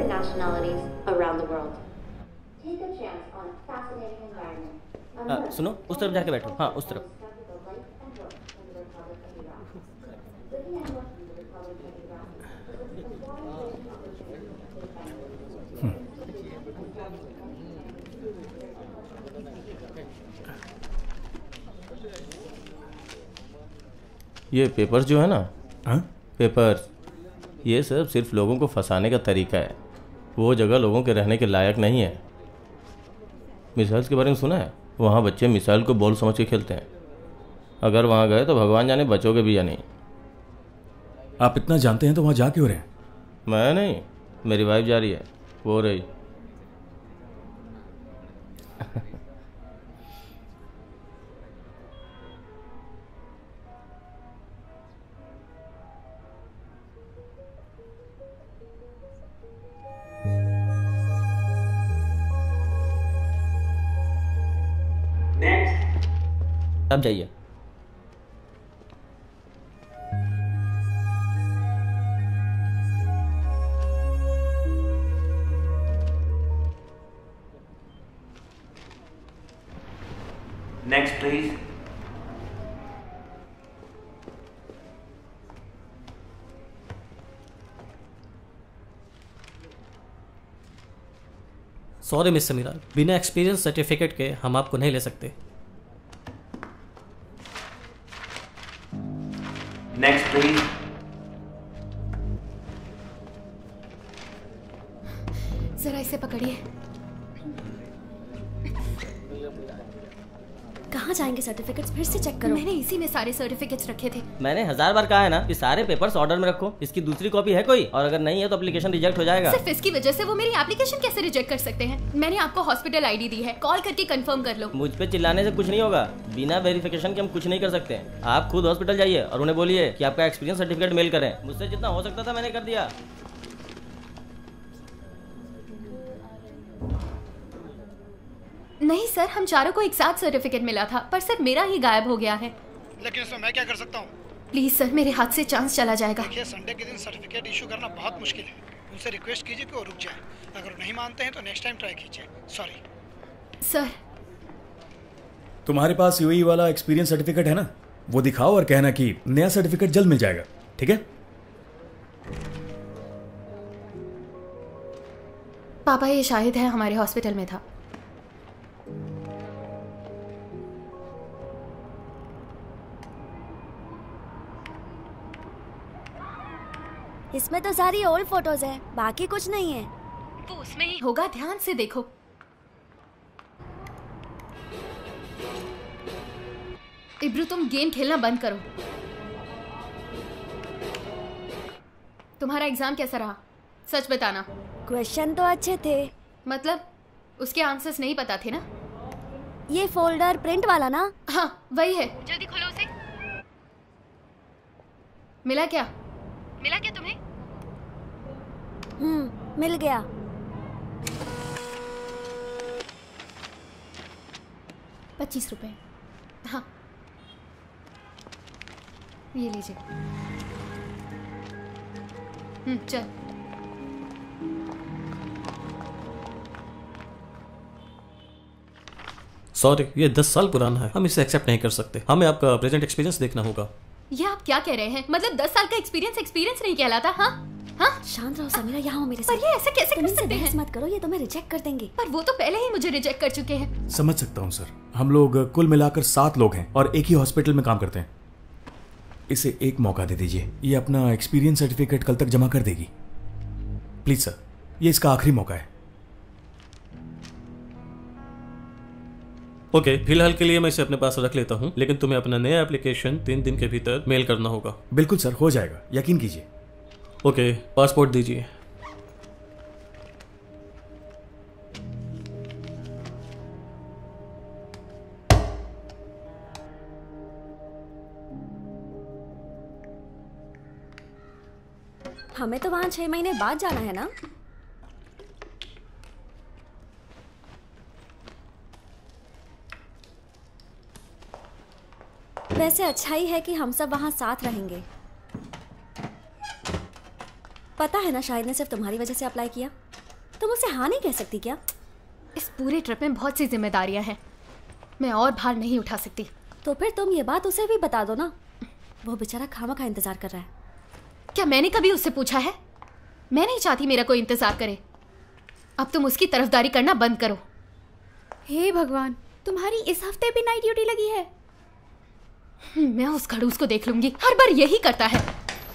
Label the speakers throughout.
Speaker 1: different nationalities around the world. Take a chance on a fascinating environment.
Speaker 2: सुनो, उस तरफ जाके बैठो। हाँ, उस तरफ। ये पेपर्स जो है ना, पेपर्स, ये सब सिर्फ लोगों को फंसाने का तरीका है। वो जगह लोगों के रहने के लायक नहीं है। मिसाइल्स के बारे में सुना है? वहाँ बच्चे मिसाइल को बॉल समझ के खेलते हैं। अगर वहाँ गए तो भगवान जाने बचोगे भी या नहीं।
Speaker 3: आप इतना जानते हैं तो वहाँ जा क्यों रहे हैं?
Speaker 2: मैं नहीं, मेरी वाइफ जा रही है, वो रही। अब जाइए।
Speaker 4: Next, please.
Speaker 5: Sorry Mister Meera, बिना एक्सपीरियंस सर्टिफिकेट के हम आपको नहीं ले सकते।
Speaker 4: Next, please.
Speaker 6: जरा इसे पकड़िए। कहाँ जाएंगे? सर्टिफिकेट्स फिर से चेक करो। मैंने इसी में सारे सर्टिफिकेट्स रखे थे।
Speaker 2: मैंने 1000 बार कहा है ना कि सारे पेपर्स ऑर्डर में रखो। इसकी दूसरी कॉपी है कोई? और अगर नहीं है तो एप्लीकेशन रिजेक्ट हो जाएगा।
Speaker 6: सिर्फ इसकी वजह से वो मेरी एप्लीकेशन कैसे रिजेक्ट कर सकते हैं? मैंने आपको हॉस्पिटल आईडी दी है, कॉल करके कंफर्म कर लो।
Speaker 2: मुझ पे चिल्लाने से कुछ नहीं होगा। बिना वेरिफिकेशन के हम कुछ नहीं कर सकते। आप खुद हॉस्पिटल जाइए और उन्हें बोलिए कि आपका एक्सपीरियंस सर्टिफिकेट मेल करें। मुझसे जितना हो सकता था मैंने कर दिया।
Speaker 6: नहीं सर, हम चारों को एक साथ सर्टिफिकेट मिला था, पर सर मेरा ही गायब हो गया है।
Speaker 7: लेकिन इसमें मैं क्या कर सकता हूँ?
Speaker 6: प्लीज सर, मेरे हाथ से चांस चला जाएगा।
Speaker 7: देखिए, संडे के दिन सर्टिफिकेट इशू करना बहुत मुश्किल है। उनसे रिक्वेस्ट कीजिए कि वो रुक जाए। अगर नहीं मानते हैं तो नेक्स्ट टाइम ट्राई कीजिए। Sorry
Speaker 6: sir.
Speaker 3: तुम्हारे पास यूएई वाला एक्सपीरियंस सर्टिफिकेट है ना, वो दिखाओ और कहना कि नया सर्टिफिकेट जल्द मिल जाएगा। ठीक है?
Speaker 6: पापा, ये शाहिद है, हमारे हॉस्पिटल में था।
Speaker 8: इसमें तो सारी ओल्ड फोटोज है, बाकी कुछ नहीं है।
Speaker 6: वो उसमें ही होगा, ध्यान से देखो। इब्रू, तुम गेम खेलना बंद करो। तुम्हारा एग्जाम कैसा रहा? सच बताना।
Speaker 8: क्वेश्चन तो अच्छे थे।
Speaker 6: मतलब उसके आंसर्स नहीं पता थे ना?
Speaker 8: ये फोल्डर प्रिंट वाला ना?
Speaker 6: हाँ वही है। जल्दी खोलो उसे। मिला क्या? मिला क्या तुम्हें?
Speaker 8: मिल गया।
Speaker 6: ₹25। हाँ, ये लीजिए। चल।
Speaker 5: सॉरी, ये 10 साल पुराना है, हम इसे एक्सेप्ट नहीं कर सकते। हमें आपका प्रेजेंट एक्सपीरियंस देखना होगा।
Speaker 6: ये आप क्या कह रहे हैं? मतलब 10 साल का एक्सपीरियंस नहीं कहलाता? हाँ हाँ,
Speaker 8: शांत रहो समीरा, यहाँ हो मेरे साथ।
Speaker 6: पर ये ऐसे कैसे कर सकते हैं?
Speaker 8: मत करो, ये तुम्हें रिजेक्ट कर देंगे।
Speaker 6: पर वो तो पहले ही मुझे रिजेक्ट कर चुके हैं।
Speaker 3: समझ सकता हूँ सर, हम लोग कुल मिलाकर 7 लोग हैं और एक ही हॉस्पिटल में काम करते हैं। इसे एक मौका दे दीजिए, ये अपना एक्सपीरियंस सर्टिफिकेट कल तक जमा कर देगी। प्लीज सर, ये इसका आखिरी मौका है।
Speaker 5: ओके, फिलहाल के लिए मैं इसे अपने पास रख लेता हूँ, लेकिन तुम्हें अपना नया एप्लीकेशन 3 दिन के भीतर मेल करना होगा।
Speaker 3: बिल्कुल सर, हो जाएगा, यकीन कीजिए।
Speaker 5: ओके, पासपोर्ट दीजिए।
Speaker 8: हमें तो वहाँ 6 महीने बाद जाना है ना? वैसे अच्छा ही है कि हम सब वहाँ साथ रहेंगे, पता है ना शाहिद ने सिर्फ तुम्हारी वजह से अप्लाई किया। तुम उसे हाँ नहीं कह सकती क्या?
Speaker 6: इस पूरे ट्रिप में बहुत सी जिम्मेदारियां हैं, मैं और भार नहीं उठा सकती।
Speaker 8: तो फिर तुम ये बात उसे भी बता दो ना, वो बेचारा खामखा इंतजार कर रहा है।
Speaker 6: क्या मैंने कभी उससे पूछा है? मैं नहीं चाहती मेरा कोई इंतजार करे। अब तुम उसकी तरफदारी करना बंद करो।
Speaker 9: हे भगवान, तुम्हारी इस हफ्ते भी नाइट ड्यूटी लगी है।
Speaker 6: मैं उस खड़ूस को देख लूंगी, हर बार यही करता है।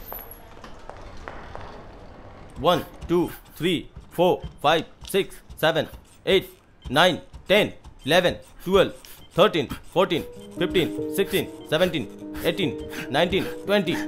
Speaker 2: 1 2 3 4 5 6 7 8 9 10 11 12 13 14 15 16 17 18 19 20।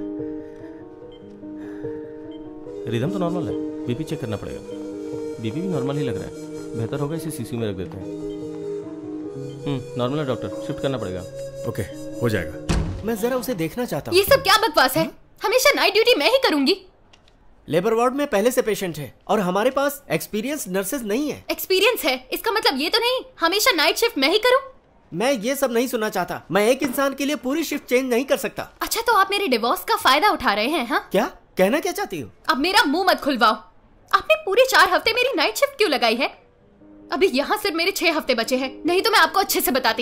Speaker 2: रिदम तो नॉर्मल है, बीपी चेक करना पड़ेगा। बीपी भी नॉर्मल ही लग रहा है, बेहतर होगा इसे सीसीयू में रख देते हैं। नॉर्मल है डॉक्टर, शिफ्ट करना पड़ेगा।
Speaker 3: ओके, हो जाएगा।
Speaker 10: मैं जरा उसे देखना चाहता हूँ।
Speaker 6: ये सब क्या बकवास है? हमेशा नाइट ड्यूटी मैं ही करूंगी।
Speaker 10: लेबर वार्ड में पहले से पेशेंट है और हमारे पास एक्सपीरियंस नर्सेज नहीं है।
Speaker 6: एक्सपीरियंस है इसका मतलब ये तो नहीं हमेशा नाइट शिफ्ट मैं ही करूं।
Speaker 10: मैं ये सब नहीं सुनना चाहता। मैं एक इंसान के लिए पूरी शिफ्ट चेंज नहीं कर सकता।
Speaker 6: अच्छा, तो आप मेरे डिवोर्स का फायदा उठा रहे हैं? हाँ,
Speaker 10: क्या कहना क्या चाहती हो?
Speaker 6: अब मेरा मुंह मत खुलवाओ। आपने पूरे 4 हफ्ते मेरी नाइट शिफ्ट क्यों लगाई है? अभी यहाँ सिर्फ मेरे 6 हफ्ते बचे हैं, नहीं तो मैं आपको अच्छे से बताती।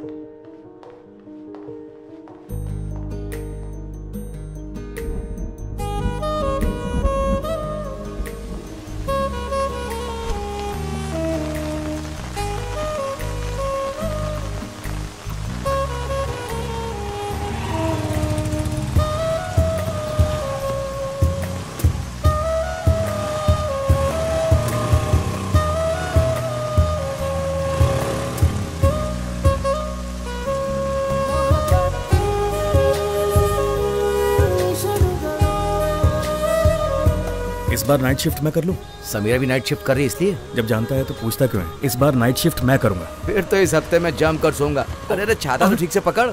Speaker 3: इस बार नाइट शिफ्ट मैं कर लूं?
Speaker 11: समीरा भी नाइट शिफ्ट कर रही है, इसलिए
Speaker 3: जब जानता है तो पूछता क्यों है? इस बार नाइट शिफ्ट मैं करूंगा।
Speaker 11: फिर तो इस हफ्ते मैं जम कर सोऊंगा। अरे छाता तो ठीक से पकड़।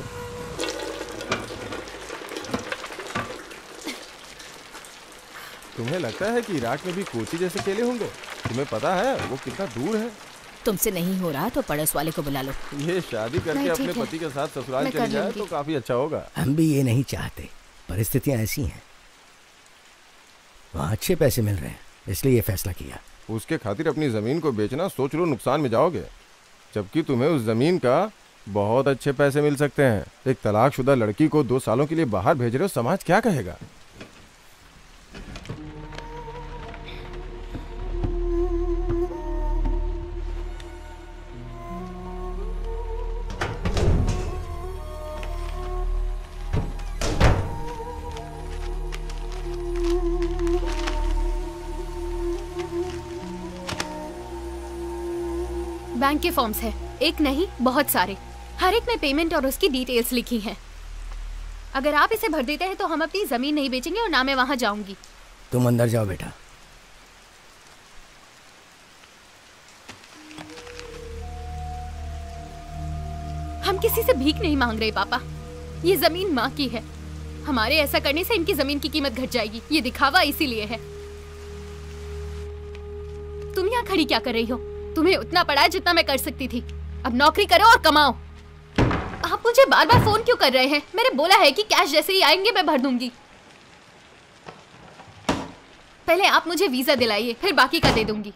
Speaker 12: तुम्हें लगता है कि इराक में भी कोची जैसे खेले होंगे? तुम्हें पता है वो कितना दूर है?
Speaker 13: तुमसे नहीं हो रहा तो पड़ोस वाले को बुला लो।
Speaker 12: ये शादी करके अपने पति के साथ ससुराल चली जाए तो काफी अच्छा होगा।
Speaker 11: हम भी ये नहीं चाहते, परिस्थितियां ऐसी हैं। वहाँ अच्छे पैसे मिल रहे हैं, इसलिए ये फैसला किया।
Speaker 12: उसके खातिर अपनी जमीन को बेचना सोच लो, नुकसान में जाओगे। जबकि तुम्हें उस जमीन का बहुत अच्छे पैसे मिल सकते हैं। एक तलाकशुदा लड़की को 2 सालों के लिए बाहर भेज रहे हो, समाज क्या कहेगा?
Speaker 6: बैंक के फॉर्म्स हैं, एक नहीं बहुत सारे। हर एक में पेमेंट और उसकी डिटेल्स लिखी हैं। अगर आप इसे भर देते हैं तो हम अपनी जमीन नहीं बेचेंगे और ना मैं वहां जाऊंगी।
Speaker 11: तुम अंदर जाओ बेटा।
Speaker 6: हम किसी से भीख नहीं मांग रहे पापा, ये जमीन माँ की है। हमारे ऐसा करने से इनकी जमीन की कीमत घट जाएगी, ये दिखावा इसीलिए है। तुम यहाँ खड़ी क्या कर रही हो? तुम्हें उतना पड़ा है जितना मैं कर सकती थी। अब नौकरी करो और कमाओ। आप मुझे बार बार फोन क्यों कर रहे हैं? मैंने बोला है कि कैश जैसे ही आएंगे मैं भर दूंगी। पहले आप मुझे वीजा दिलाइए, फिर बाकी का दे दूंगी।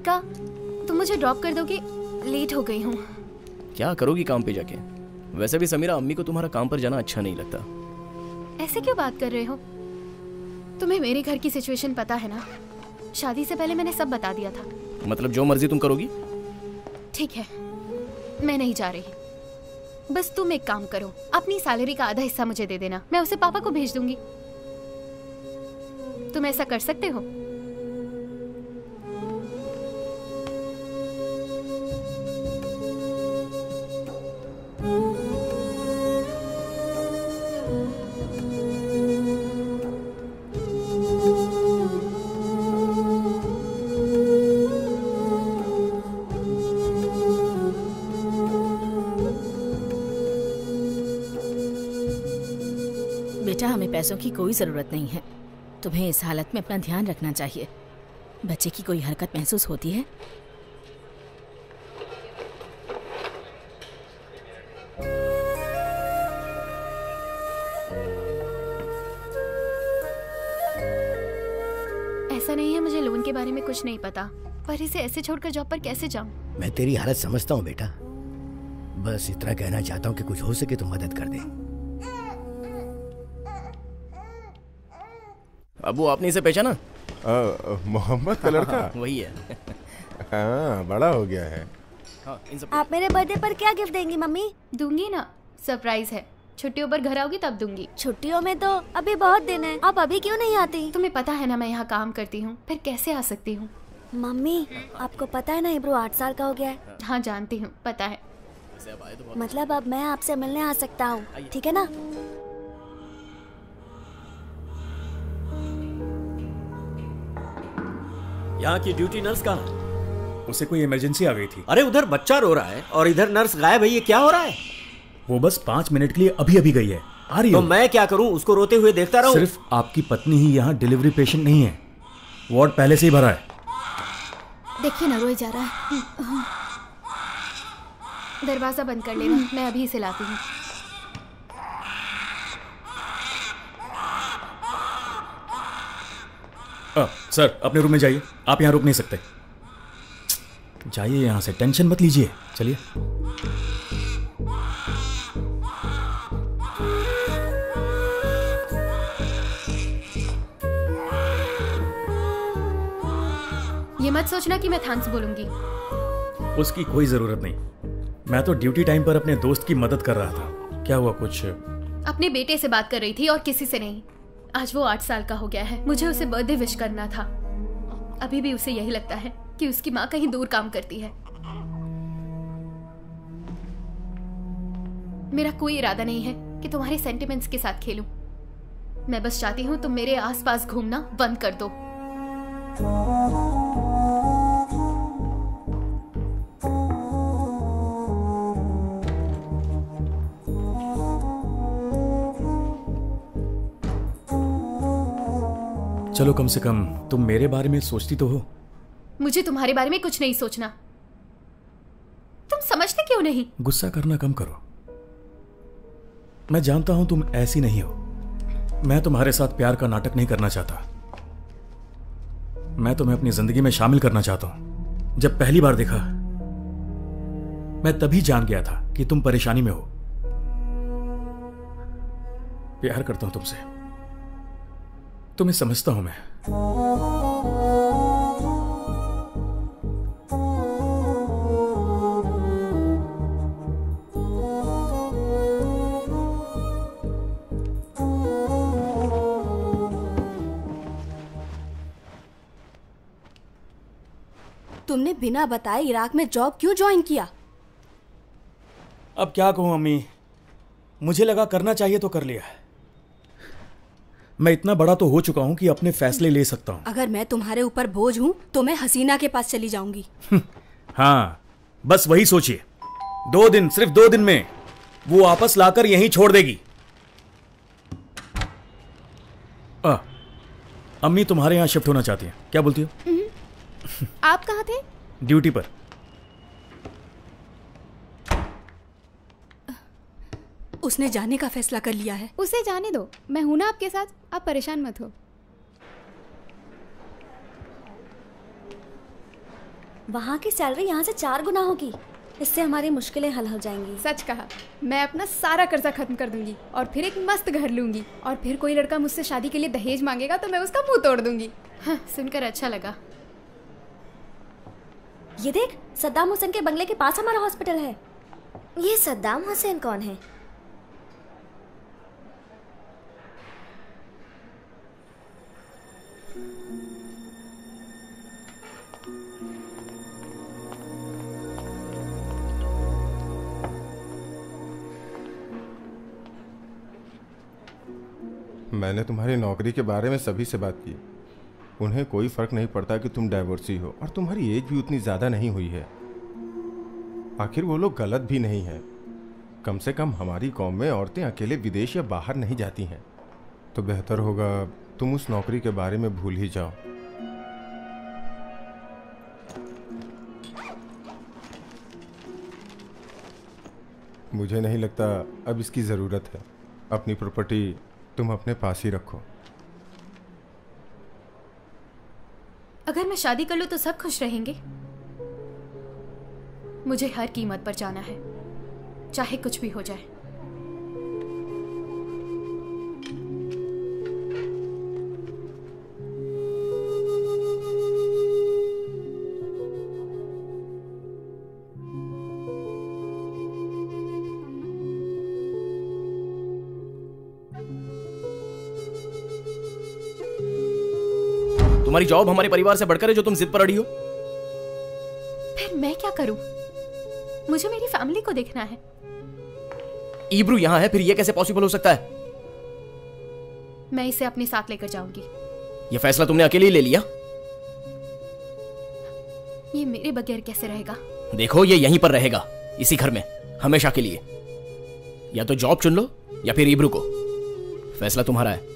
Speaker 6: राधिका, तुम मुझे ड्रॉप कर दोगे? लेट हो गई हूँ।
Speaker 14: क्या करोगी काम पे जाके? वैसे भी समीरा, अम्मी को तुम्हारा काम पर जाना अच्छा नहीं लगता।
Speaker 6: ऐसे क्यों बात कर रहे हो? तुम्हें मेरे घर की सिचुएशन पता है ना? शादी से पहले मैंने सब बता दिया था।
Speaker 14: मतलब जो मर्जी तुम करोगी?
Speaker 6: ठीक है, मैं नहीं जा रही। बस तुम एक काम करो, अपनी सैलरी का आधा हिस्सा मुझे दे देना, मैं उसे पापा को भेज दूंगी। तुम ऐसा कर सकते हो?
Speaker 13: बेटा, हमें पैसों की कोई जरूरत नहीं है। तुम्हें इस हालत में अपना ध्यान रखना चाहिए। बच्चे की कोई हरकत महसूस होती है?
Speaker 6: ऐसा नहीं है, मुझे लोन के बारे में कुछ नहीं पता, पर इसे ऐसे छोड़कर जॉब पर कैसे जाऊं?
Speaker 15: मैं तेरी हालत समझता हूँ बेटा, बस इतना कहना चाहता हूँ कि कुछ हो सके तो मदद कर दे।
Speaker 14: अबू, आपने इसे पहचाना?
Speaker 12: मोहम्मद का लड़का?
Speaker 14: वही है।
Speaker 12: हाँ, बड़ा हो गया है।
Speaker 8: आप मेरे बर्थडे पर क्या गिफ्ट देंगी मम्मी?
Speaker 6: दूंगी ना, सरप्राइज है। छुट्टियों पर घर आओगी तब दूंगी।
Speaker 8: छुट्टियों में तो अभी बहुत दिन है, आप अभी क्यों नहीं आती?
Speaker 6: तुम्हें पता है ना मैं यहाँ काम करती हूँ, फिर कैसे आ सकती हूँ?
Speaker 8: मम्मी, आपको पता है ना इब्रू 8 साल का हो गया है।
Speaker 6: हाँ जानती हूँ, पता है।
Speaker 8: मतलब अब मैं आपसे मिलने आ सकता हूँ, ठीक है ना?
Speaker 10: यहाँ की ड्यूटी नर्स कहाँ है?
Speaker 3: उसे कोई इमरजेंसी आ गई थी।
Speaker 10: अरे उधर बच्चा रो रहा है और इधर नर्स गायब है, ये क्या हो रहा है?
Speaker 3: वो बस 5 मिनट के लिए अभी अभी गई है, आ रही
Speaker 10: तो
Speaker 3: है।
Speaker 10: मैं क्या करूं, उसको रोते हुए देखता रहूं?
Speaker 3: सिर्फ आपकी पत्नी ही यहाँ डिलीवरी पेशेंट नहीं है, वार्ड पहले से ही भरा है।
Speaker 6: देखिए ना, रोई जा रहा है। दरवाजा बंद कर लेना, मैं अभी इसे लाती हूँ।
Speaker 3: सर, अपने रूम में जाइए, आप यहाँ रुक नहीं सकते। जाइए यहाँ से, टेंशन मत लीजिए, चलिए।
Speaker 6: ये मत सोचना कि मैं थैंक्स बोलूंगी।
Speaker 3: उसकी कोई जरूरत नहीं, मैं तो ड्यूटी टाइम पर अपने दोस्त की मदद कर रहा था। क्या हुआ? कुछ
Speaker 6: अपने बेटे से बात कर रही थी और किसी से नहीं। आज वो 8 साल का हो गया है, मुझे उसे बर्थडे विश करना था। अभी भी उसे यही लगता है कि उसकी माँ कहीं दूर काम करती है। मेरा कोई इरादा नहीं है कि तुम्हारे सेंटिमेंट्स के साथ खेलूं। मैं बस चाहती हूँ तुम मेरे आसपास घूमना बंद कर दो।
Speaker 3: चलो, कम से कम तुम मेरे बारे में सोचती तो हो।
Speaker 6: मुझे तुम्हारे बारे में कुछ नहीं सोचना। तुम समझते क्यों नहीं?
Speaker 3: गुस्सा करना कम करो। मैं जानता हूं तुम ऐसी नहीं हो। मैं तुम्हारे साथ प्यार का नाटक नहीं करना चाहता। मैं तुम्हें अपनी जिंदगी में शामिल करना चाहता हूं। जब पहली बार देखा, मैं तभी जान गया था कि तुम परेशानी में हो। प्यार करता हूं तुमसे, तुम्हें समझता हूं मैं।
Speaker 8: तुमने बिना बताए इराक में जॉब क्यों ज्वाइन किया?
Speaker 3: अब क्या कहूं अम्मी, मुझे लगा करना चाहिए तो कर लिया। मैं इतना बड़ा तो हो चुका हूं कि अपने फैसले ले सकता हूं।
Speaker 8: अगर मैं तुम्हारे ऊपर बोझ हूं तो मैं हसीना के पास चली जाऊंगी।
Speaker 3: हाँ, बस वही सोचिए। 2 दिन, सिर्फ 2 दिन में वो वापस लाकर यहीं छोड़ देगी। अम्मी तुम्हारे यहाँ शिफ्ट होना चाहती हैं, क्या बोलती हो?
Speaker 9: आप कहाँ थे?
Speaker 3: ड्यूटी पर।
Speaker 8: उसने जाने का फैसला कर लिया है।
Speaker 9: उसे जाने दो, मैं हूं ना आपके साथ, आप परेशान मत हो।
Speaker 8: वहाँ की सैलरी यहाँ से 4 गुना होगी। इससे हमारी मुश्किलें हल हो जाएंगी।
Speaker 9: सच कहा। मैं अपना सारा कर्जा खत्म कर दूंगी और फिर एक मस्त घर लूंगी, और फिर कोई लड़का मुझसे शादी के लिए दहेज मांगेगा तो मैं उसका मुंह तोड़ दूंगी।
Speaker 6: हाँ, सुनकर अच्छा लगा।
Speaker 8: ये देख, सद्दाम हुसैन के बंगले के पास हमारा हॉस्पिटल है। ये सद्दाम हुसैन कौन है?
Speaker 12: मैंने तुम्हारी नौकरी के बारे में सभी से बात की। उन्हें कोई फर्क नहीं पड़ता कि तुम डाइवोर्सी हो, और तुम्हारी एज भी उतनी ज़्यादा नहीं हुई है। आखिर वो लोग गलत भी नहीं है। कम से कम हमारी कौम में औरतें अकेले विदेश या बाहर नहीं जाती हैं। तो बेहतर होगा तुम उस नौकरी के बारे में भूल ही जाओ। मुझे नहीं लगता अब इसकी ज़रूरत है। अपनी प्रॉपर्टी तुम अपने पास ही रखो।
Speaker 6: अगर मैं शादी कर लूं तो सब खुश रहेंगे। मुझे हर कीमत पर जाना है, चाहे कुछ भी हो जाए।
Speaker 14: तुम्हारी जॉब हमारे परिवार से बढ़कर है जो तुम जिद पर अड़ी हो।
Speaker 6: फिर मैं क्या करूं? मुझे मेरी फैमिली को देखना है।
Speaker 14: इब्रू यहां है, फिर यह कैसे पॉसिबल हो सकता है?
Speaker 6: मैं इसे अपने साथ लेकर जाऊंगी।
Speaker 14: यह फैसला तुमने अकेले ही ले लिया?
Speaker 6: ये मेरे बगैर कैसे रहेगा?
Speaker 14: देखो, ये यहीं पर रहेगा, इसी घर में, हमेशा के लिए। या तो जॉब चुन लो या फिर इब्रू को। फैसला तुम्हारा है।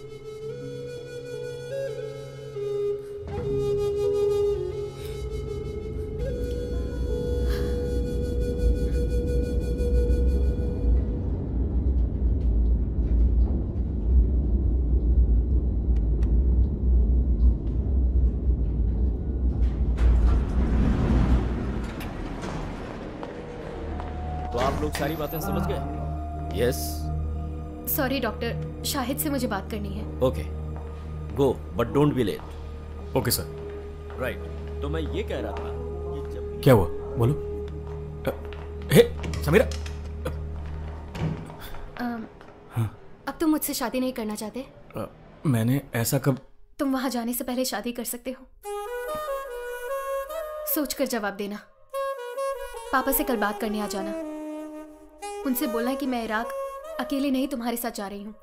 Speaker 11: तो आप लोग सारी बातें समझ गए? यस।
Speaker 6: सॉरी डॉक्टर, शाहिद से मुझे बात करनी है।
Speaker 11: Okay, go but don't be late.
Speaker 3: Okay sir.
Speaker 11: Right, तो मैं ये कह रहा था कि जब
Speaker 3: क्या हुआ, बोलो। हे समीरा।
Speaker 6: अब तुम मुझसे शादी नहीं करना चाहते?
Speaker 3: मैंने ऐसा कब?
Speaker 6: तुम वहां जाने से पहले शादी कर सकते हो। सोचकर जवाब देना। पापा से कल बात करने आ जाना। उनसे बोलना कि मैं इराक अकेले नहीं तुम्हारे साथ जा रही हूँ।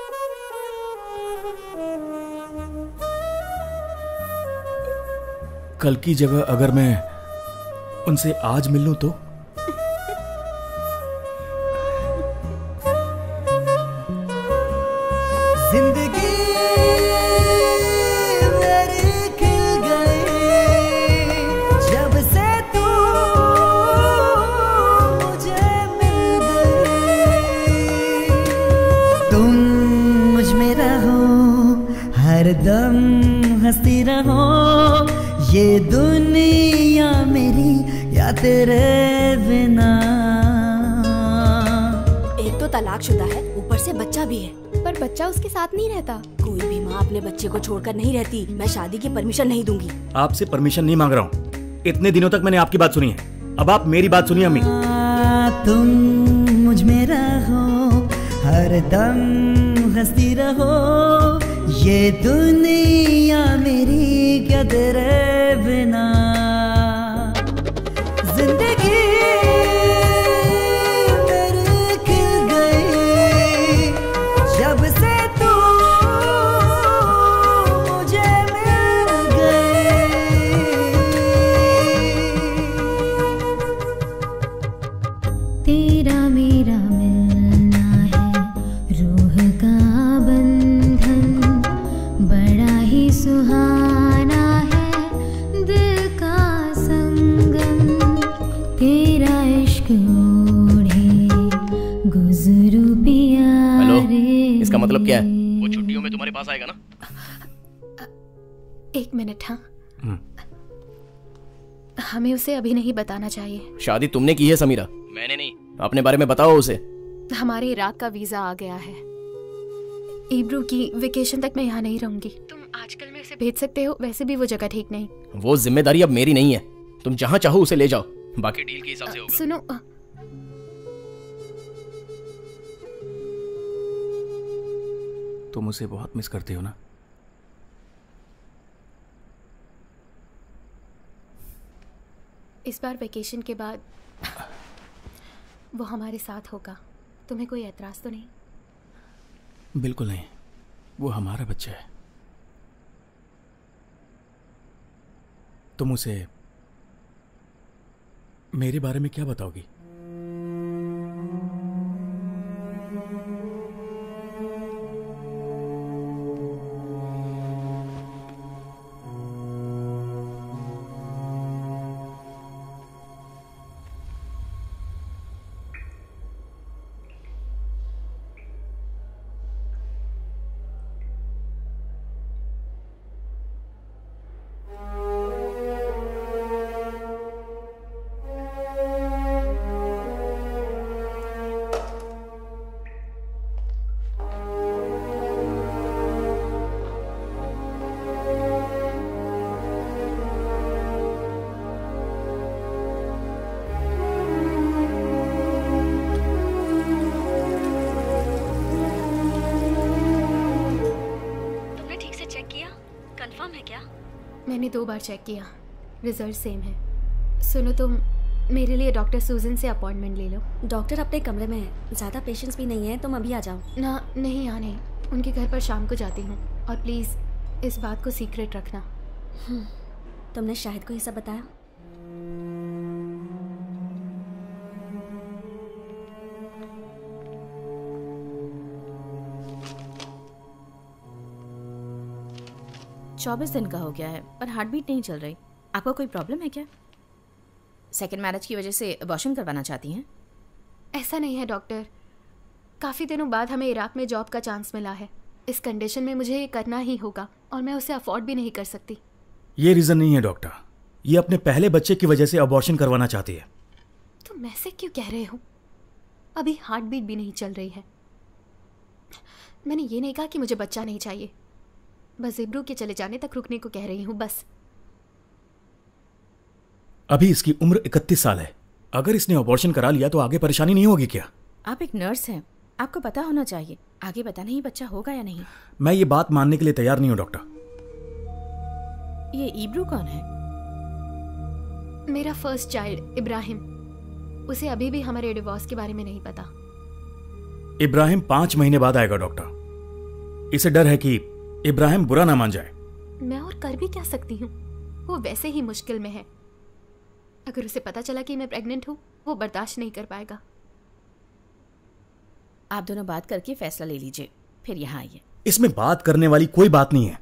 Speaker 3: कल की जगह अगर मैं उनसे आज मिल लूं तो?
Speaker 16: जिंदगी मेरी खिल गई जब से तू मुझे मिल गई। तुम मुझ में रहो, हरदम हंसती रहो। ये दुनिया मेरी या तेरे बिना।
Speaker 8: एक तो तलाकशुदा है, ऊपर से बच्चा भी है।
Speaker 9: पर बच्चा उसके साथ नहीं रहता।
Speaker 8: कोई भी माँ अपने बच्चे को छोड़कर नहीं रहती। मैं शादी की परमिशन नहीं दूंगी।
Speaker 3: आपसे परमिशन नहीं मांग रहा हूँ। इतने दिनों तक मैंने आपकी बात सुनी है, अब आप मेरी बात सुनिए अम्मी।
Speaker 16: तुम मुझ में रहो, हरदम हंसती रहो। ये दुनिया मेरी क्या तेरे बिना। जिंदगी मेरी खिल गई जब से तू मुझे मिल गई।
Speaker 17: तेरा मेरा मिलना है रूह का बंधन, बड़ा ही सुहाना है दिल का संगम। तेरा इश्क ओढ़े गुजरू पिया।
Speaker 14: हेलो, इसका मतलब क्या है? वो छुट्टियों में तुम्हारे पास आएगा ना?
Speaker 6: 1 मिनट। हाँ हमें उसे अभी नहीं बताना चाहिए।
Speaker 14: शादी तुमने की है समीरा, मैंने नहीं। अपने बारे में बताओ उसे।
Speaker 6: हमारे इराक का वीजा आ गया है। इब्रू की वेकेशन तक मैं यहाँ नहीं रहूंगी। तुम आजकल में उसे भेज सकते हो, वैसे भी वो जगह ठीक नहीं।
Speaker 14: वो जिम्मेदारी अब मेरी नहीं है। तुम जहाँ चाहो उसे ले जाओ, बाकी डील के हिसाब से होगा।
Speaker 6: सुनो,
Speaker 3: तुम उसे बहुत मिस करते हो ना?
Speaker 6: इस बार वेकेशन के बाद वो हमारे साथ होगा। तुम्हें कोई एतराज तो नहीं?
Speaker 3: बिल्कुल नहीं, वो हमारा बच्चा है। तुम उसे मेरे बारे में क्या बताओगी?
Speaker 6: मैंने 2 बार चेक किया, रिजल्ट सेम है। सुनो, तुम मेरे लिए डॉक्टर सूजन से अपॉइंटमेंट ले लो।
Speaker 8: डॉक्टर अपने कमरे में है, ज़्यादा पेशेंट्स भी नहीं है, तुम अभी आ जाओ।
Speaker 6: ना नहीं, आने उनके घर पर शाम को जाती हूँ। और प्लीज़ इस बात को सीक्रेट रखना।
Speaker 8: तुमने शाहिद को ये सब बताया?
Speaker 13: चौबीस दिन का हो गया है पर हार्ट बीट नहीं चल रही। आपको कोई प्रॉब्लम है क्या? सेकेंड मैरिज की वजह से अबॉर्शन करवाना चाहती हैं?
Speaker 6: ऐसा नहीं है डॉक्टर, काफ़ी दिनों बाद हमें इराक में जॉब का चांस मिला है। इस कंडीशन में मुझे ये करना ही होगा और मैं उसे अफोर्ड भी नहीं कर सकती।
Speaker 3: ये रीज़न नहीं है डॉक्टर, ये अपने पहले बच्चे की वजह से अबॉर्शन करवाना चाहती है।
Speaker 6: तुम ऐसे क्यों कह रहे हो? अभी हार्ट बीट भी नहीं चल रही है। मैंने ये नहीं कहा कि मुझे बच्चा नहीं चाहिए, बस इब्रू के चले जाने तक रुकने को कह रही हूँ बस।
Speaker 3: अभी इसकी उम्र 31 साल है। अगर इसने अबॉर्शन करा लिया तो आगे परेशानी नहीं होगी क्या?
Speaker 13: आप एक नर्स हैं, आपको पता होना चाहिए। आगे पता नहीं बच्चा होगा या नहीं।
Speaker 3: मैं ये बात मानने के लिए तैयार नहीं हूँ डॉक्टर।
Speaker 13: ये इब्रू कौन है?
Speaker 6: मेरा फर्स्ट चाइल्ड इब्राहिम। उसे अभी भी हमारे डिवोर्स के बारे में नहीं पता।
Speaker 3: इब्राहिम 5 महीने बाद आएगा डॉक्टर। इसे डर है कि इब्राहिम बुरा ना मान जाए।
Speaker 6: मैं और कर भी क्या सकती हूँ? वो वैसे ही मुश्किल में है। अगर उसे पता चला कि मैं प्रेग्नेंट हूँ, वो बर्दाश्त नहीं कर पाएगा।
Speaker 13: आप दोनों बात करके फैसला ले लीजिए, फिर यहाँ आइए।
Speaker 3: इसमें बात करने वाली कोई बात नहीं है।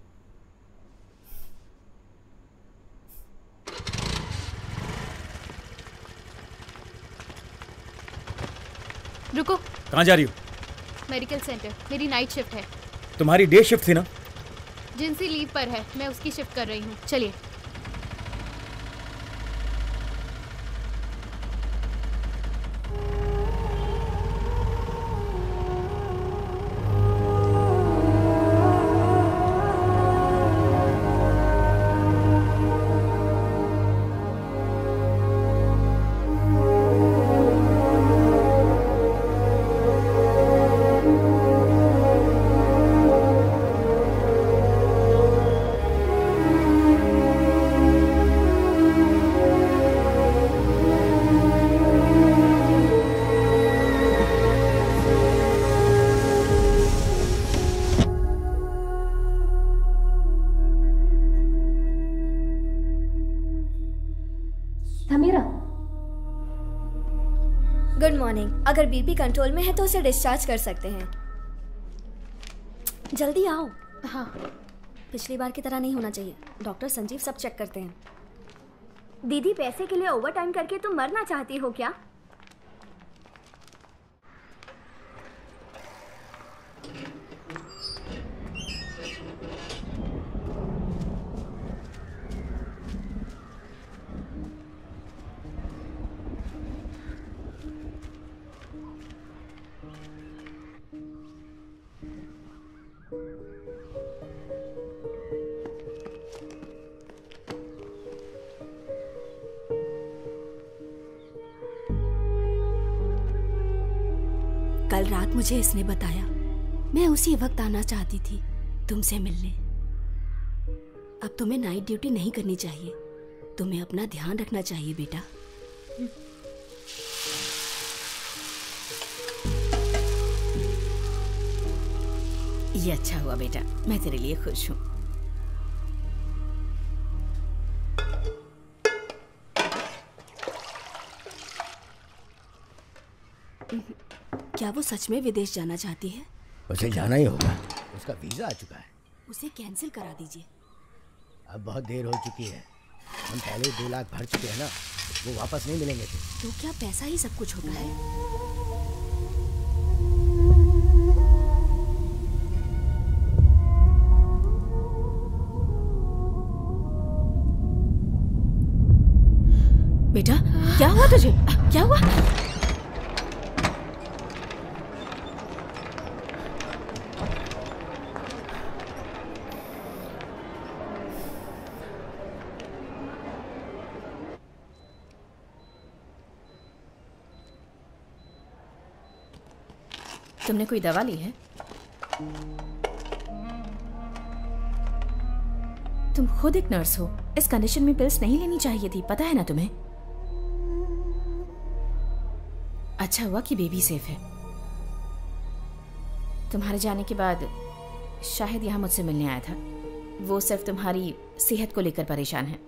Speaker 6: रुको।
Speaker 3: कहाँ जा रही हो?
Speaker 6: मेडिकल सेंटर, मेरी नाइट शिफ्ट है।
Speaker 3: तुम्हारी डे शिफ्ट थी ना?
Speaker 6: जिनसी लीव पर है, मैं उसकी शिफ्ट कर रही हूँ। चलिए।
Speaker 8: Good morning. अगर बीपी कंट्रोल में है तो उसे डिस्चार्ज कर सकते हैं। जल्दी आओ।
Speaker 6: हाँ।
Speaker 8: पिछली बार की तरह नहीं होना चाहिए। डॉक्टर संजीव सब चेक करते हैं। दीदी, पैसे के लिए ओवर टाइम करके तुम मरना चाहती हो क्या? कल रात मुझे इसने बताया। मैं उसी वक्त आना चाहती थी तुमसे मिलने। अब तुम्हें नाइट ड्यूटी नहीं करनी चाहिए। तुम्हें अपना ध्यान रखना चाहिए बेटा।
Speaker 13: ये अच्छा हुआ बेटा, मैं तेरे लिए खुश हूँ।
Speaker 8: क्या वो सच में विदेश जाना चाहती है?
Speaker 15: उसे जाना ही होगा, उसका वीजा आ चुका है।
Speaker 8: उसे कैंसिल करा दीजिए।
Speaker 15: अब बहुत देर हो चुकी है। हम पहले 2 लाख भर चुके हैं ना, वो वापस नहीं मिलेंगे थे।
Speaker 8: तो क्या पैसा ही सब कुछ होता है?
Speaker 13: बेटा क्या हुआ तुझे? क्या हुआ? तुमने कोई दवा ली है? तुम खुद एक नर्स हो, इस कंडीशन में पिल्स नहीं लेनी चाहिए थी, पता है ना तुम्हें? अच्छा हुआ कि बेबी सेफ है। तुम्हारे जाने के बाद शाहिद यहाँ मुझसे मिलने आया था। वो सिर्फ तुम्हारी सेहत को लेकर परेशान है।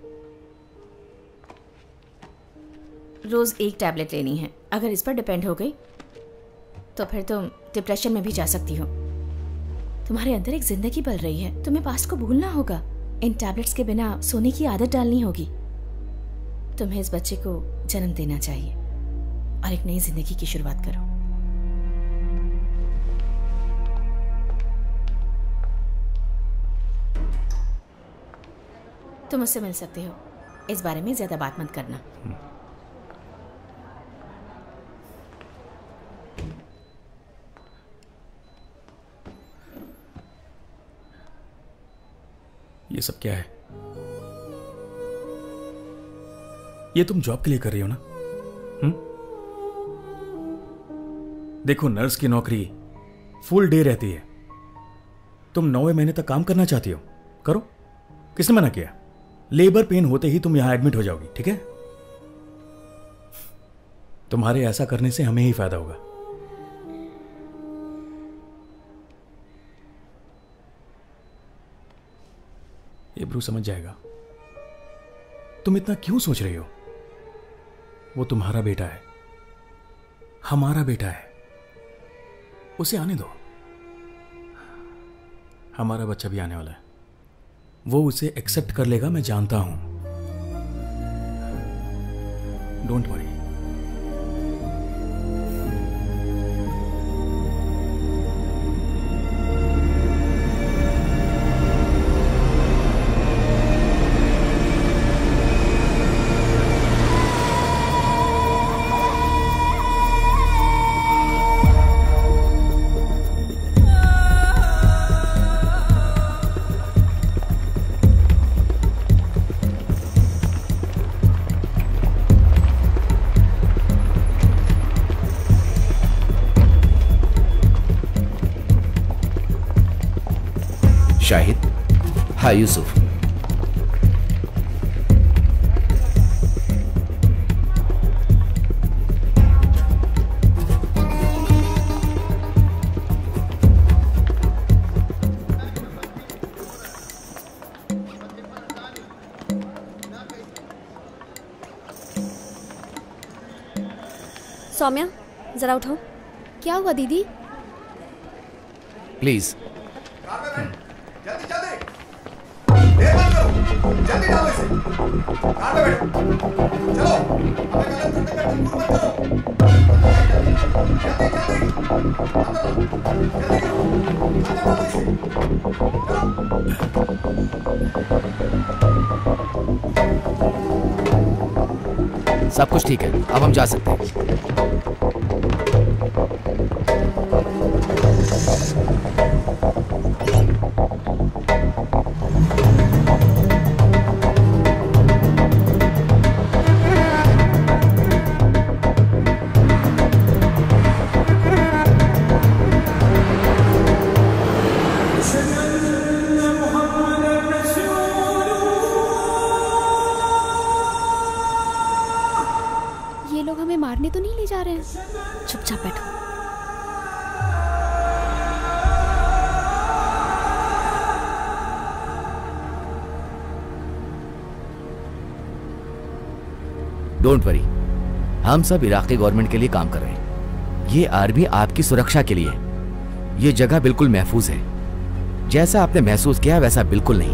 Speaker 13: रोज एक टैबलेट लेनी है। अगर इस पर डिपेंड हो गई तो फिर तुम डिप्रेशन में भी जा सकती हो। तुम्हारे अंदर एक जिंदगी पल रही है, तुम्हें पास्ट को भूलना होगा। इन टैबलेट्स के बिना सोने की आदत डालनी होगी। तुम्हें इस बच्चे को जन्म देना चाहिए और एक नई जिंदगी की शुरुआत करो। तुम उससे मिल सकते हो, इस बारे में ज्यादा बात मत करना।
Speaker 3: ये सब क्या है? ये तुम जॉब के लिए कर रही हो ना? देखो, नर्स की नौकरी फुल डे रहती है। तुम 9वें महीने तक काम करना चाहती हो, करो। किसने मना किया? लेबर पेन होते ही तुम यहां एडमिट हो जाओगी, ठीक है? तुम्हारे ऐसा करने से हमें ही फायदा होगा। इब्रू समझ जाएगा। तुम इतना क्यों सोच रही हो? वो तुम्हारा बेटा है, हमारा बेटा है। उसे आने दो। हमारा बच्चा भी आने वाला है। वो उसे एक्सेप्ट कर लेगा, मैं जानता हूं। Don't worry.
Speaker 11: शाहिद, हाँ यूसुफ।
Speaker 8: सौम्या, जरा उठाओ।
Speaker 9: क्या हुआ दीदी?
Speaker 11: प्लीज।
Speaker 18: जल्दी डालो इसे। कार में बैठो। चलो। हमें गलत धंधे में मजबूर मत करो। जल्दी जल्दी। जल्दी करो। अंदर डालो इसे।
Speaker 11: चलो। सब कुछ ठीक है, अब हम जा सकते हैं।
Speaker 8: ले जा रहे हैं? चुपचाप बैठो।
Speaker 14: डोंट वरी, हम सब इराकी गवर्नमेंट के लिए काम कर रहे हैं। ये आर्मी आपकी सुरक्षा के लिए है। ये जगह बिल्कुल महफूज है। जैसा आपने महसूस किया वैसा बिल्कुल नहीं।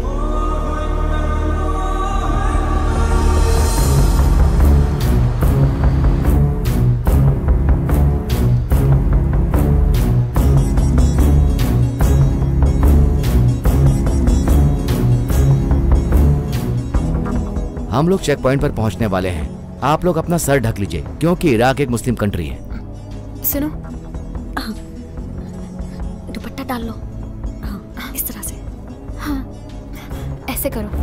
Speaker 14: हम लोग चेक पॉइंट पर पहुंचने वाले हैं। आप लोग अपना सर ढक लीजिए क्योंकि इराक एक मुस्लिम कंट्री है।
Speaker 8: सुनो, दुपट्टा डाल लो। हाँ, इस तरह से।
Speaker 6: हाँ, ऐसे करो।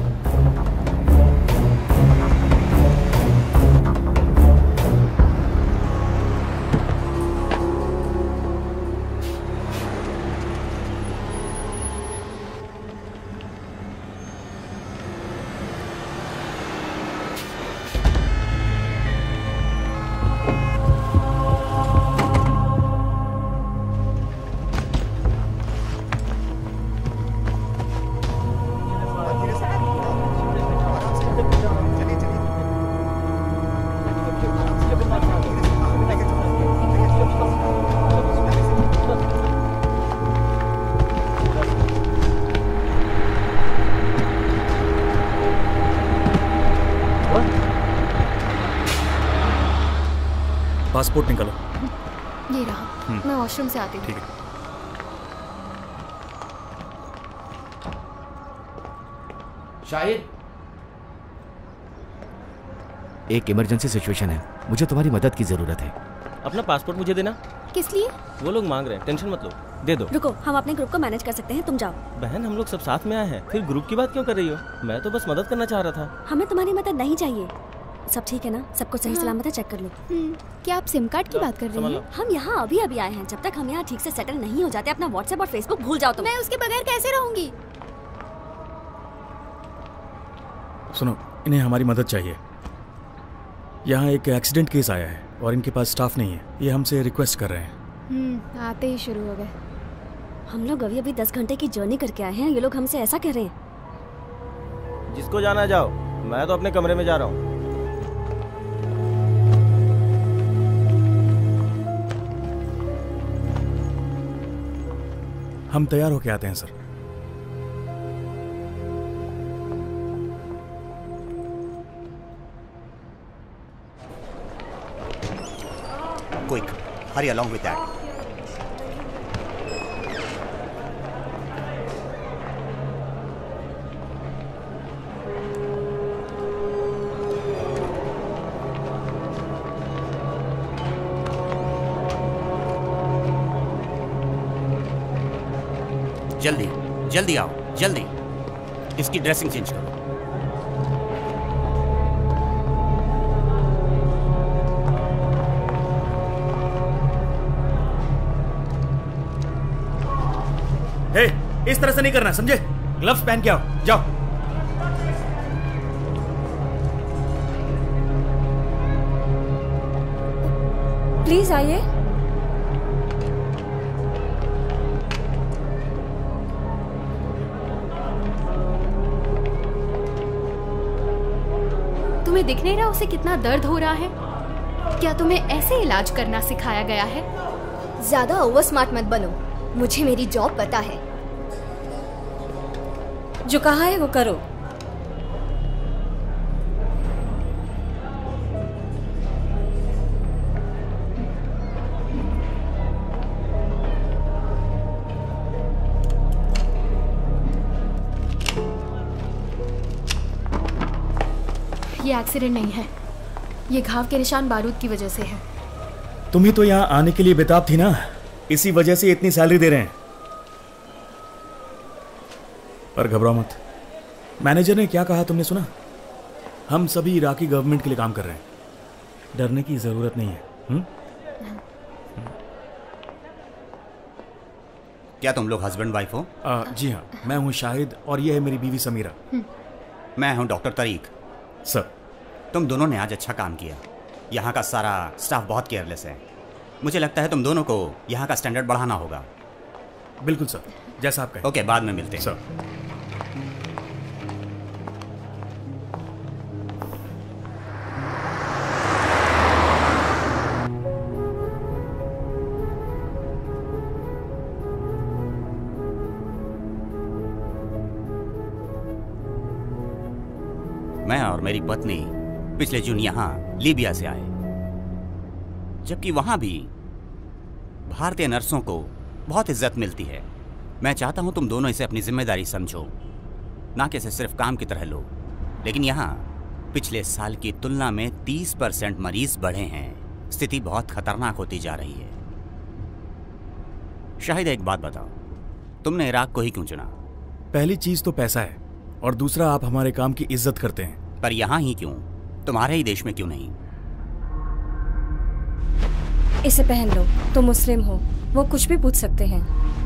Speaker 3: पासपोर्ट निकालो।
Speaker 6: ये रहा। मैं वॉशरूम से आती हूँ।
Speaker 3: ठीक है।
Speaker 14: शाहिद, एक इमरजेंसी सिचुएशन है, मुझे तुम्हारी मदद की जरूरत है।
Speaker 2: अपना पासपोर्ट मुझे देना।
Speaker 8: किस लिए?
Speaker 2: वो लोग मांग रहे हैं, टेंशन मत लो, दे दो।
Speaker 8: रुको, हम अपने ग्रुप को मैनेज कर सकते हैं, तुम जाओ।
Speaker 2: बहन, हम लोग सब साथ में आए हैं, फिर ग्रुप की बात क्यों कर रही हो? मैं तो बस मदद करना चाह रहा था।
Speaker 8: हमें तुम्हारी मदद नहीं चाहिए। सब ठीक है ना? सबको सही सलामत है? चेक कर लो।
Speaker 9: क्या आप सिम कार्ड की बात कर रही हैं?
Speaker 8: हम यहाँ अभी अभी आए हैं। जब तक हम यहाँ ठीक से सेटल नहीं हो जाते अपना व्हाट्सएप और फेसबुक भूल जाओ।
Speaker 9: मैं उसके बगैर कैसे रहूंगी?
Speaker 3: सुनो, इन्हें हमारी मदद चाहिए। यहाँ एक एक्सीडेंट केस आया है और इनके पास स्टाफ नहीं है। ये हमसे रिक्वेस्ट कर रहे हैं।
Speaker 9: आते ही शुरू हो गए।
Speaker 8: हम लोग अभी अभी 10 घंटे की जर्नी करके आए हैं, ये लोग हमसे ऐसा कह रहे हैं।
Speaker 2: जिसको जाना है जाओ, मैं तो अपने कमरे में जा रहा हूँ।
Speaker 3: हम तैयार होके आते हैं sir.
Speaker 19: Quick, hurry along with that. जल्दी जल्दी आओ, जल्दी। इसकी ड्रेसिंग चेंज करो।
Speaker 3: हे, इस तरह से नहीं करना, समझे? ग्लव्स पहन के आओ, जाओ।
Speaker 8: प्लीज आइए।
Speaker 6: तुम्हें दिख नहीं रहा उसे कितना दर्द हो रहा है? क्या तुम्हें ऐसे इलाज करना सिखाया गया है?
Speaker 9: ज्यादा ओवर स्मार्ट मत बनो, मुझे मेरी जॉब पता है।
Speaker 8: जो कहा है वो करो।
Speaker 6: ये एक्सीडेंट नहीं है, ये घाव के निशान बारूद की वजह से है।
Speaker 3: तुम ही तो यहाँ आने के लिए बेताब थी ना, इसी वजह से इतनी सैलरी दे रहे हैं। पर घबराओ मत, मैनेजर ने क्या कहा तुमने सुना? हम सभी इराकी गवर्नमेंट के लिए काम कर रहे हैं, डरने की जरूरत नहीं है।
Speaker 19: क्या तुम लोग हस्बैंड वाइफ हो?
Speaker 3: जी हाँ, मैं हूँ शाहिद और ये है मेरी बीवी समीरा।
Speaker 19: मैं हूँ डॉक्टर तरीक।
Speaker 3: सर,
Speaker 19: तुम दोनों ने आज अच्छा काम किया। यहाँ का सारा स्टाफ बहुत केयरलेस है। मुझे लगता है तुम दोनों को यहाँ का स्टैंडर्ड बढ़ाना होगा।
Speaker 3: बिल्कुल सर, जैसा आप कहें।
Speaker 19: ओके, बाद में मिलते हैं
Speaker 3: सर।
Speaker 19: मैं और मेरी पत्नी पिछले जून यहाँ लीबिया से आए, जबकि वहां भी भारतीय नर्सों को बहुत इज्जत मिलती है। मैं चाहता हूं तुम दोनों इसे अपनी जिम्मेदारी समझो, ना कि इसे सिर्फ काम की तरह लो। लेकिन यहाँ पिछले साल की तुलना में 30% मरीज बढ़े हैं। स्थिति बहुत खतरनाक होती जा रही है। शाहिद, एक बात बताओ, तुमने इराक को ही क्यों चुना?
Speaker 3: पहली चीज तो पैसा है और दूसरा आप हमारे काम की इज्जत करते हैं।
Speaker 19: पर यहाँ ही क्यों? तुम्हारे ही देश में क्यों नहीं?
Speaker 20: इसे पहन लो, तुम मुस्लिम हो, वो कुछ भी पूछ सकते हैं।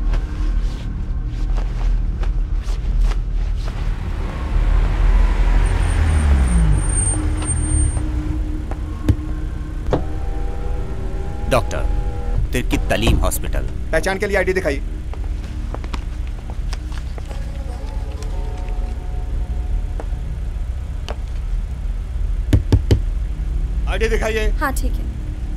Speaker 19: डॉक्टर, तिर्की तलीम हॉस्पिटल।
Speaker 18: पहचान के लिए आईडी दिखाइए। आईडी दिखाइए।
Speaker 20: हाँ ठीक है।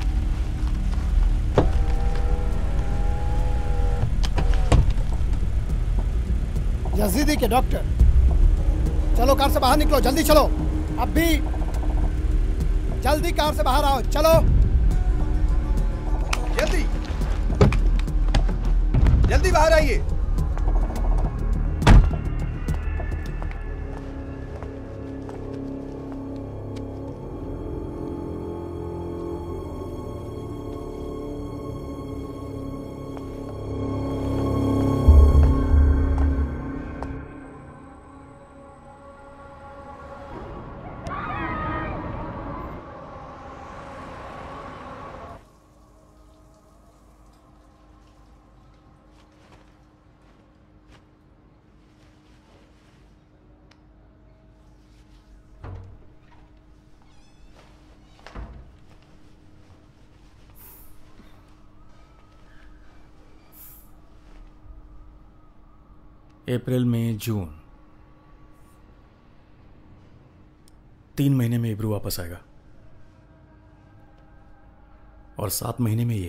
Speaker 7: यजीदी के डॉक्टर, चलो कार से बाहर निकलो, जल्दी चलो। अब भी जल्दी कार से बाहर आओ, चलो जल्दी जल्दी बाहर आइए।
Speaker 3: अप्रैल, मई, जून, 3 महीने में इब्रू वापस आएगा और 7 महीने में ये।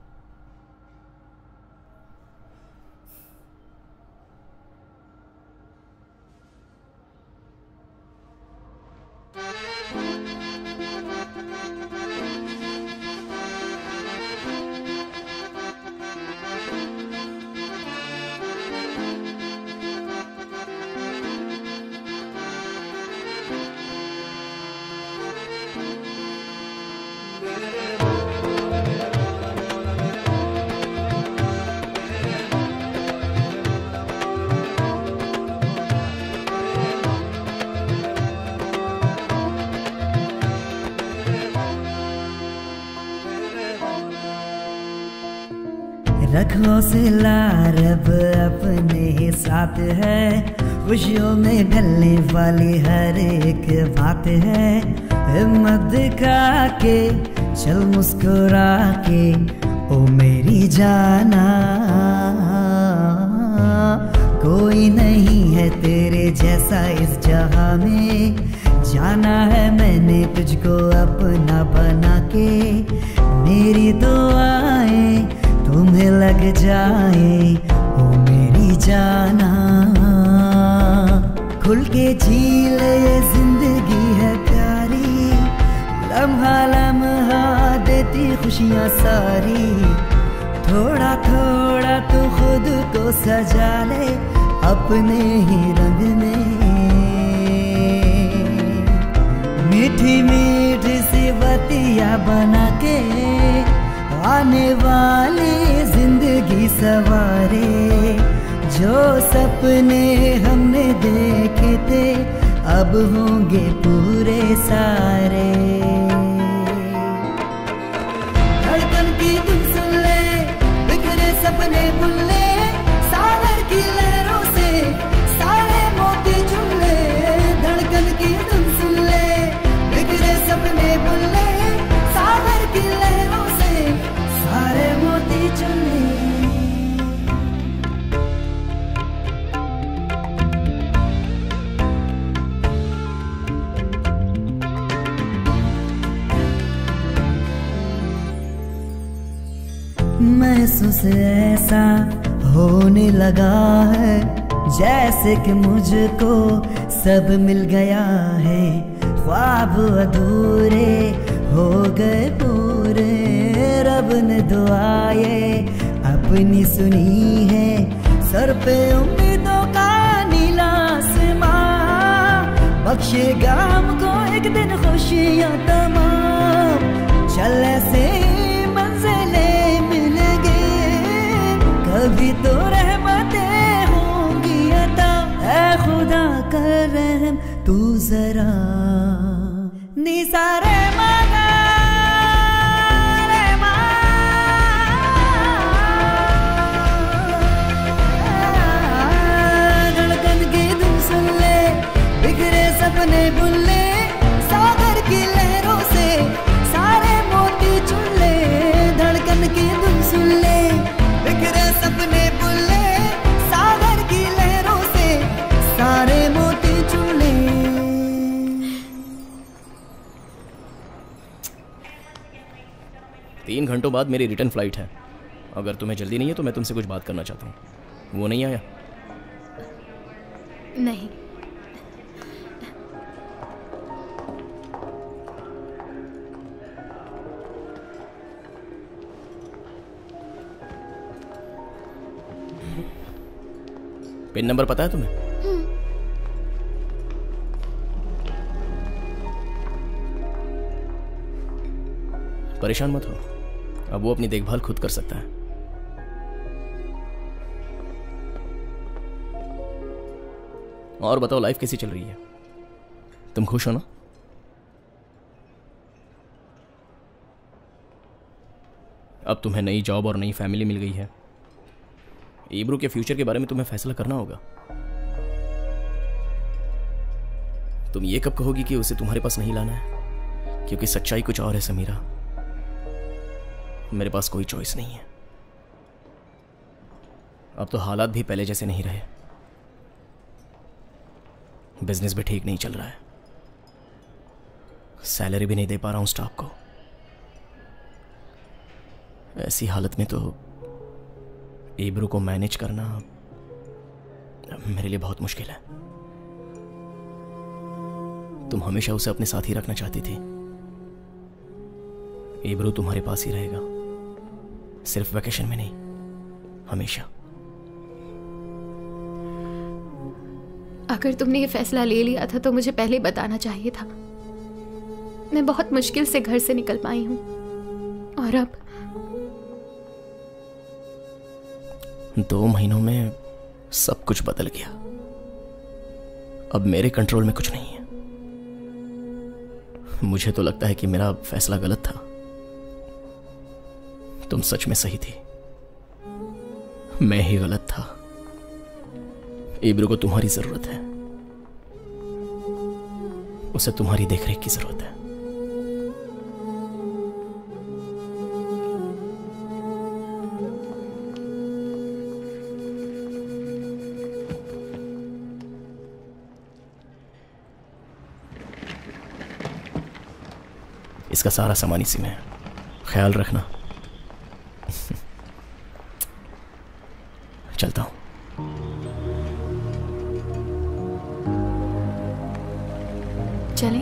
Speaker 16: रखो सिला रब अपने ही साथ है, खुशियों में ढलने वाली हर एक बात है। हिम्मत दिखा के चल मुस्कुरा के, ओ मेरी जाना, कोई नहीं है तेरे जैसा इस जहां में। जाना है मैंने तुझको अपना बना के, मेरी दुआएं तुम्हें लग जाए, ओ मेरी जाना। खुल के जी ले, ये जिंदगी है प्यारी, लम्हा लम्हा देती खुशियाँ सारी। थोड़ा थोड़ा तो खुद को सजा ले अपने ही रंग में। मीठी मीठी सी बतिया बना के आने वाली जिंदगी सवारे। जो सपने हमने देखे थे अब होंगे पूरे सारे। धड़कन की धुन सुन ले, बिखरे सपने भूल ले, सागर की लहरों से सारे मोती चुन ले। धड़कन की धुन सुन ले, बिखरे सपने भूल ले, महसूस ऐसा होने लगा है जैसे कि मुझको सब मिल गया है। ख्वाब अधूरे हो गए पूरे, रब ने दुआएं अपनी सुनी है। सर पे उम्मीदों का नीला आसमां बख्शेगा हमको एक दिन खुशियां तमाम। चल ऐसे मंजिलें मिलेंगे, कभी तो रहमतें होंगी अता। ऐ खुदा कर रहम तू जरा निसारे मांगा सपने बुल्ले सागर की लहरों से सारे मोती चुन ले। धड़कन की धुन सुन ले, बिखरे सपने बुल्ले सागर की लहरों से सारे मोती चुन ले।
Speaker 21: 3 घंटों बाद मेरी रिटर्न फ्लाइट है। अगर तुम्हें जल्दी नहीं है तो मैं तुमसे कुछ बात करना चाहता हूँ। वो नहीं आया?
Speaker 6: नहीं।
Speaker 21: पिन नंबर पता है तुम्हें? परेशान मत हो, अब वो अपनी देखभाल खुद कर सकता है। और बताओ, लाइफ कैसी चल रही है? तुम खुश हो ना? अब तुम्हें नई जॉब और नई फैमिली मिल गई है। इब्रू के फ्यूचर के बारे में तुम्हें फैसला करना होगा। तुम ये कब कहोगी कि उसे तुम्हारे पास नहीं लाना है? क्योंकि सच्चाई कुछ और है समीरा। मेरे पास कोई चॉइस नहीं है। अब तो हालात भी पहले जैसे नहीं रहे। बिजनेस भी ठीक नहीं चल रहा है, सैलरी भी नहीं दे पा रहा हूं स्टाफ को। ऐसी हालत में तो इब्रू को मैनेज करना मेरे लिए बहुत मुश्किल है। तुम हमेशा उसे अपने साथ ही रखना चाहती थी। इब्रू तुम्हारे पास ही रहेगा, सिर्फ वेकेशन में नहीं, हमेशा।
Speaker 6: अगर तुमने ये फैसला ले लिया था तो मुझे पहले बताना चाहिए था। मैं बहुत मुश्किल से घर से निकल पाई हूं और अब
Speaker 21: 2 महीनों में सब कुछ बदल गया। अब मेरे कंट्रोल में कुछ नहीं है। मुझे तो लगता है कि मेरा फैसला गलत था। तुम सच में सही थी, मैं ही गलत था। इब्रू को तुम्हारी जरूरत है, उसे तुम्हारी देखरेख की जरूरत है। इसका सारा सामान इसी में है, ख्याल रखना। चलता हूं।
Speaker 6: चले?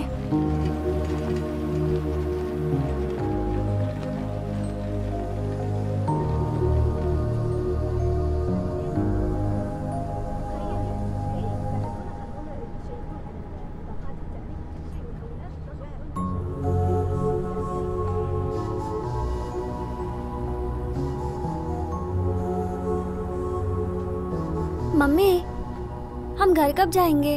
Speaker 20: मम्मी, हम घर कब जाएंगे?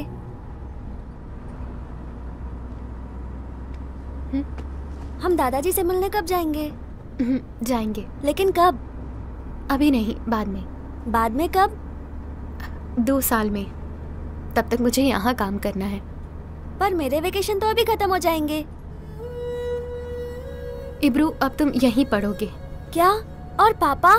Speaker 20: हम दादाजी से मिलने कब जाएंगे?
Speaker 6: जाएंगे।
Speaker 20: लेकिन कब?
Speaker 6: अभी नहीं, बाद में।
Speaker 20: बाद में कब?
Speaker 6: 2 साल में। तब तक मुझे यहाँ काम करना है।
Speaker 20: पर मेरे वेकेशन तो अभी खत्म हो जाएंगे।
Speaker 6: इब्रू, अब तुम यहीं पढ़ोगे।
Speaker 20: क्या? और पापा?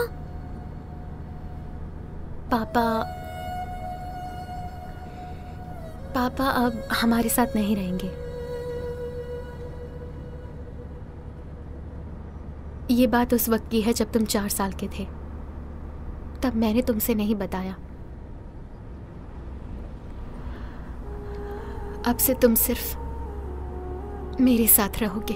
Speaker 6: पापा अब हमारे साथ नहीं रहेंगे। ये बात उस वक्त की है जब तुम 4 साल के थे। तब मैंने तुमसे नहीं बताया। अब से तुम सिर्फ मेरे साथ रहोगे।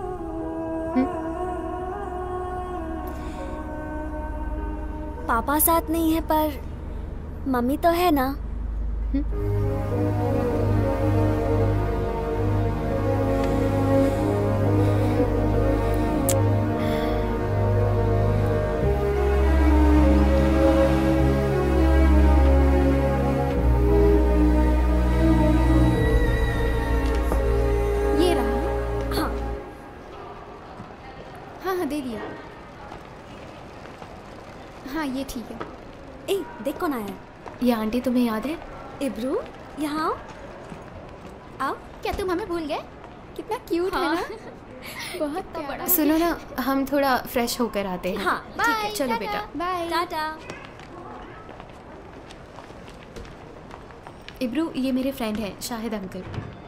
Speaker 20: पापा साथ नहीं है पर मम्मी तो है ना।
Speaker 9: ये रहा। हाँ हाँ हाँ, दे दिया। हाँ ये ठीक है।
Speaker 20: ए देख कौन आया है।
Speaker 6: ये आंटी तुम्हें याद है?
Speaker 20: इब्रू यहाँ आओ। आओ।
Speaker 9: क्या तुम हमें भूल गए? कितना क्यूट है ना। बहुत प्यारा।
Speaker 6: सुनो ना, हम थोड़ा फ्रेश होकर आते हैं।
Speaker 20: हाँ ठीक है,
Speaker 6: चलो बेटा।
Speaker 20: बाय। टाटा।
Speaker 6: इब्रू, ये मेरे फ्रेंड हैं, शाहिद अंकल।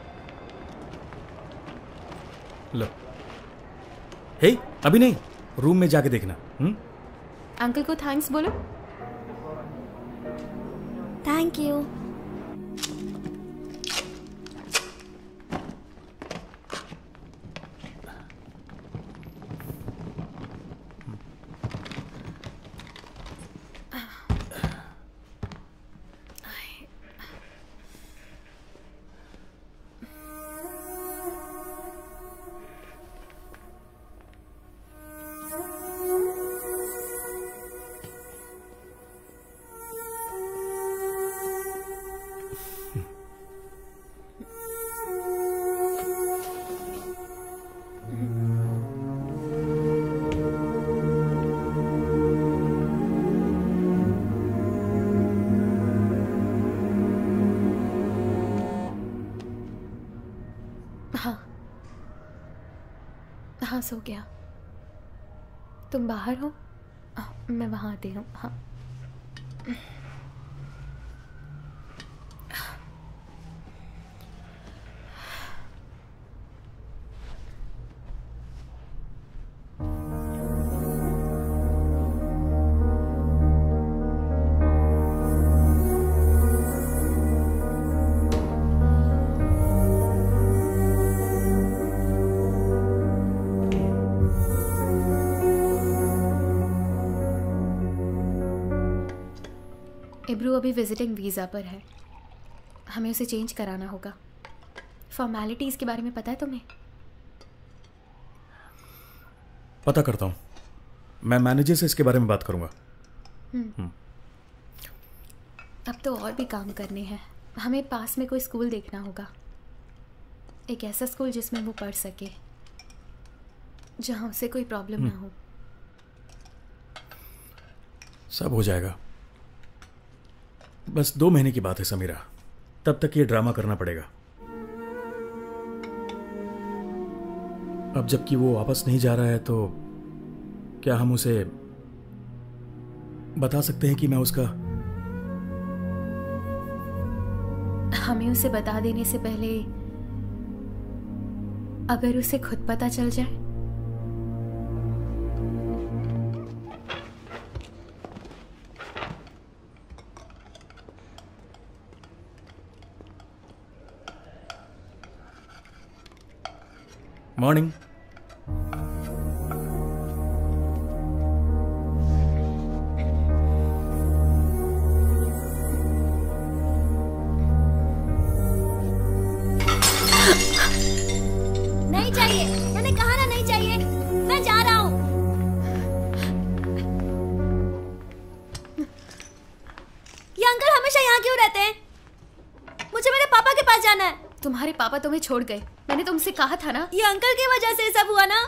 Speaker 3: लो। हे, अभी नहीं, रूम में जाके देखना।
Speaker 6: अंकल को थैंक्स बोलो।
Speaker 20: Thank you.
Speaker 6: हाँ सो गया। तुम बाहर हो? मैं वहाँ आती हूँ। हाँ। इब्रू अभी विजिटिंग वीज़ा पर है, हमें उसे चेंज कराना होगा। फॉर्मेलिटीज़ के बारे में पता है तुम्हें?
Speaker 3: पता करता हूँ, मैं मैनेजर से इसके बारे में बात करूँगा।
Speaker 6: अब तो और भी काम करने हैं। हमें पास में कोई स्कूल देखना होगा, एक ऐसा स्कूल जिसमें वो पढ़ सके, जहाँ उसे कोई प्रॉब्लम ना हो।
Speaker 3: सब हो जाएगा, बस 2 महीने की बात है समीरा, तब तक ये ड्रामा करना पड़ेगा। अब जबकि वो वापस नहीं जा रहा है तो क्या हम उसे बता सकते हैं कि मैं उसका...
Speaker 6: हमें उसे बता देने से पहले अगर उसे खुद पता चल जाए?
Speaker 3: मॉर्निंग।
Speaker 20: नहीं चाहिए, मैंने कहा ना नहीं चाहिए, मैं जा रहा हूँ। ये अंकल हमेशा यहाँ क्यों रहते हैं? मुझे मेरे पापा के पास जाना है।
Speaker 6: तुम्हारे पापा तुम्हें छोड़ गए, मैंने तुमसे कहा था ना।
Speaker 20: ये अंकल की वजह से सब हुआ ना।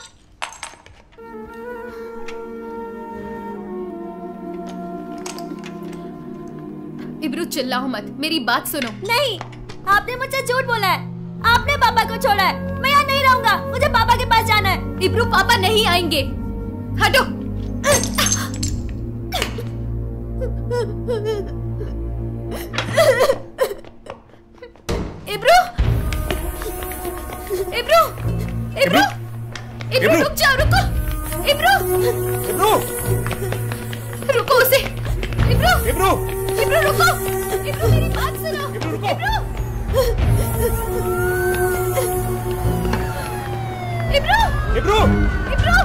Speaker 6: इब्रू चिल्लाओ मत, मेरी बात सुनो।
Speaker 20: नहीं, आपने मुझसे झूठ बोला है। आपने पापा को छोड़ा है। मैं यहाँ नहीं रहूंगा, मुझे पापा के पास जाना है।
Speaker 6: इब्रू पापा नहीं आएंगे, हटो। इब्रू, इब्रू, इब्रू, इब्रू रुक जाओ, रुको। इब्रू,
Speaker 3: इब्रू!
Speaker 6: रुको उसे। इब्रू!
Speaker 3: इब्रू!
Speaker 6: इब्रू रुको। इब्रू मेरी बात सुनो।
Speaker 3: इब्रू रुको।
Speaker 6: इब्रू!
Speaker 3: इब्रू!
Speaker 6: इब्रू!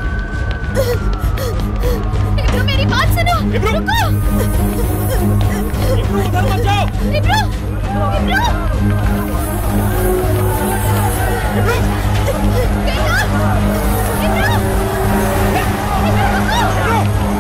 Speaker 6: इब्रू मेरी बात सुनो।
Speaker 3: इब्रू!
Speaker 6: रुको।
Speaker 3: इब्रू उधर मत जाओ।
Speaker 6: इब्रू! इब्रू!
Speaker 3: इब्रू!
Speaker 6: बेटा! इब्रू! इब्रू रुको।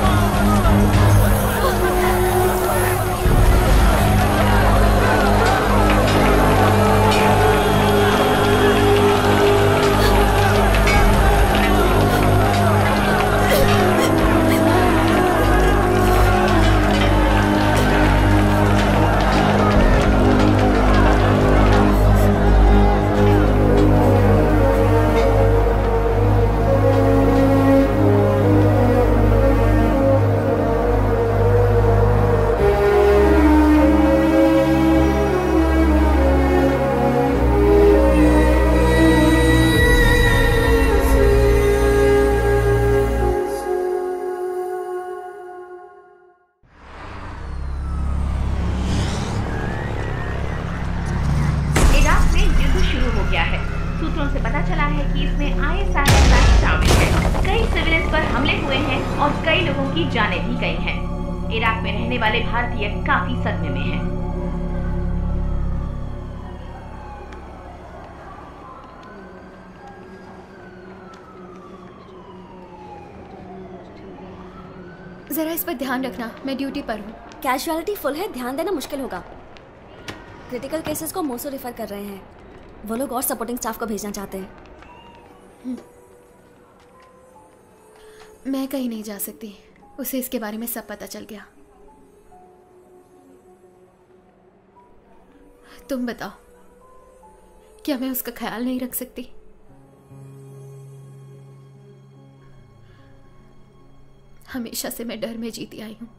Speaker 9: जरा इस पर ध्यान रखना, मैं ड्यूटी पर हूँ।
Speaker 20: कैजुअलिटी फुल है, ध्यान देना मुश्किल होगा। क्रिटिकल केसेस को मोसो रेफर कर रहे हैं। वो लोग और सपोर्टिंग स्टाफ को भेजना चाहते हैं।
Speaker 9: मैं कहीं नहीं जा सकती, उसे इसके बारे में सब पता चल गया। तुम बताओ, क्या मैं उसका ख्याल नहीं रख सकती? हमेशा से मैं डर में जीती आई हूं।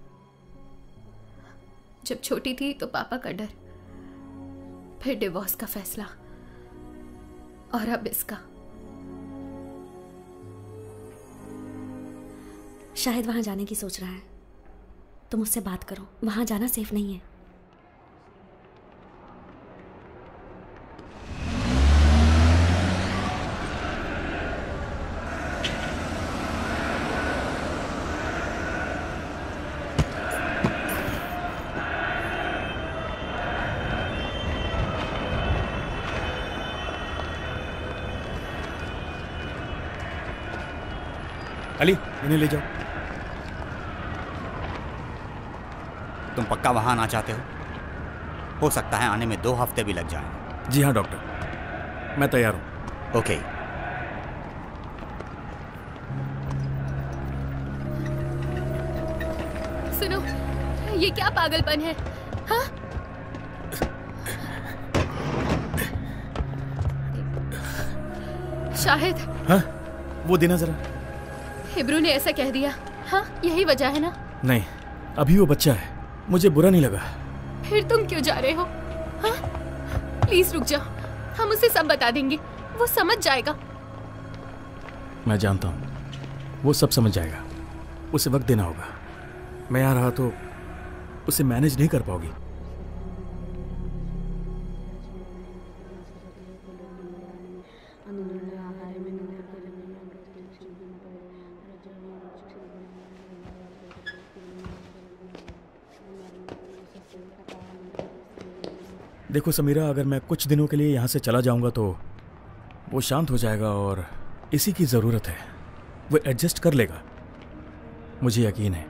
Speaker 9: जब छोटी थी तो पापा का डर, फिर डिवोर्स का फैसला और अब इसका।
Speaker 20: शायद वहां जाने की सोच रहा है। तुम उससे बात करो, वहां जाना सेफ नहीं है।
Speaker 3: अली, इन्हें ले जाओ।
Speaker 19: तुम पक्का वहां आना चाहते हो सकता है आने में 2 हफ्ते भी लग जाएं।
Speaker 3: जी हाँ डॉक्टर, मैं तैयार हूं।
Speaker 19: ओके।
Speaker 6: सुनो, ये क्या पागलपन है? हाँ? शाहिद।
Speaker 3: हाँ? वो देना जरा।
Speaker 6: इब्रू ने ऐसा कह दिया। हाँ, यही वजह है ना?
Speaker 3: नहीं, अभी वो बच्चा है, मुझे बुरा नहीं लगा।
Speaker 6: फिर तुम क्यों जा रहे हो? हाँ? प्लीज रुक जाओ, हम उसे सब बता देंगे, वो समझ जाएगा।
Speaker 3: मैं जानता हूँ, वो सब समझ जाएगा। उसे वक्त देना होगा। मैं यहाँ रहा तो उसे मैनेज नहीं कर पाओगी। देखो समीरा, अगर मैं कुछ दिनों के लिए यहाँ से चला जाऊँगा तो वो शांत हो जाएगा और इसी की ज़रूरत है। वो एडजस्ट कर लेगा, मुझे यकीन है।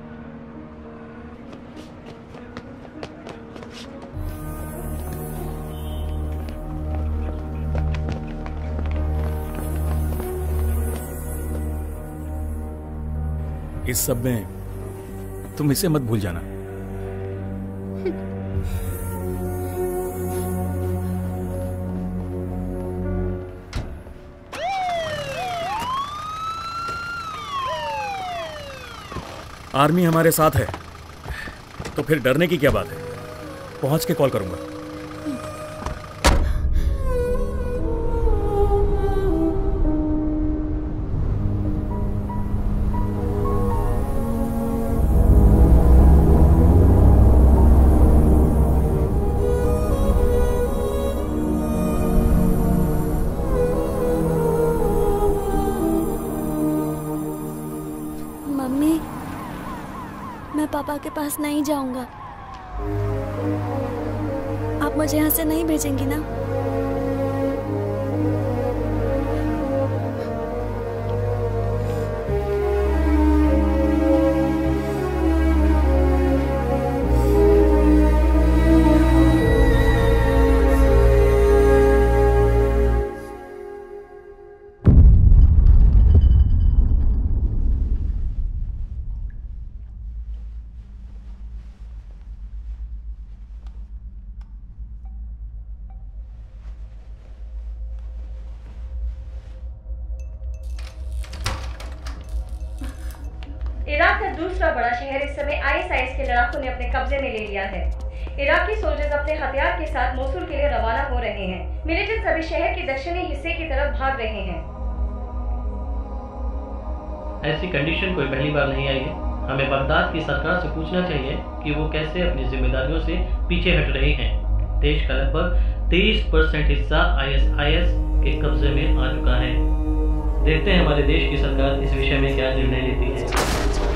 Speaker 3: इस सब में तुम इसे मत भूल जाना। आर्मी हमारे साथ है तो फिर डरने की क्या बात है। पहुंच के कॉल करूंगा।
Speaker 20: मम्मी, मैं पापा के पास नहीं जाऊंगा। आप मुझे यहाँ से नहीं भेजेंगी ना?
Speaker 1: इराक का दूसरा बड़ा शहर इस समय आईएसआईएस के लड़ाकों ने अपने कब्जे में ले लिया है। इराकी सोल्जर्स अपने हथियार के साथ मोसुल के लिए रवाना हो रहे हैं। मिलिटेंट्स अभी शहर के दक्षिणी हिस्से की तरफ भाग रहे हैं।
Speaker 5: ऐसी कंडीशन कोई पहली बार नहीं आई है। हमें बगदाद की सरकार से पूछना चाहिए कि वो कैसे अपनी जिम्मेदारियों से पीछे हट रहे हैं। देश का लगभग 23% हिस्सा आईएसआईएस के कब्जे में आ चुका है। देखते हैं हमारे देश की सरकार इस विषय में क्या निर्णय लेती है।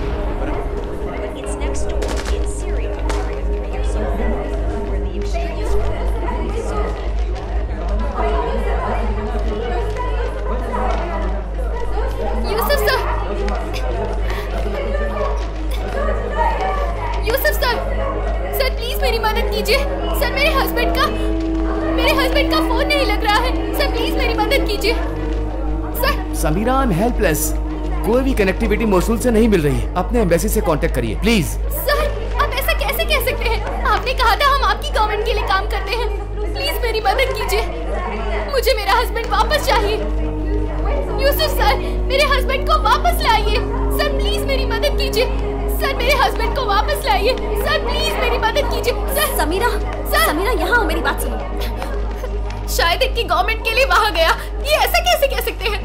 Speaker 6: यूसुफ सर प्लीज मेरी मदद कीजिए। सर मेरे हस्बैंड का फोन नहीं लग रहा है। सर प्लीज मेरी मदद कीजिए। Sir
Speaker 14: Sameera, I am helpless. कोई भी कनेक्टिविटी मोसुल से नहीं मिल रही है। अपने एम्बेसी से कांटेक्ट करिए प्लीज।
Speaker 6: सर आप ऐसा कैसे कह सकते हैं? आपने कहा था हम आपकी गवर्नमेंट के लिए काम करते हैं। प्लीज मेरी मदद कीजिए। मुझे मेरा हस्बैंड वापस चाहिए। यूसुफ सर मेरे हस्बैंड को वापस लाइए। सर प्लीज मेरी मदद कीजिए। सर मेरे हस्बैंड को वापस लाइए। सर प्लीज मेरी मदद कीजिए। सर
Speaker 20: समीरा यहाँ हो, मेरी बात सुनो।
Speaker 6: शायद इनकी गवर्नमेंट के लिए वहां गया। ये ऐसा कैसे कह सकते हैं?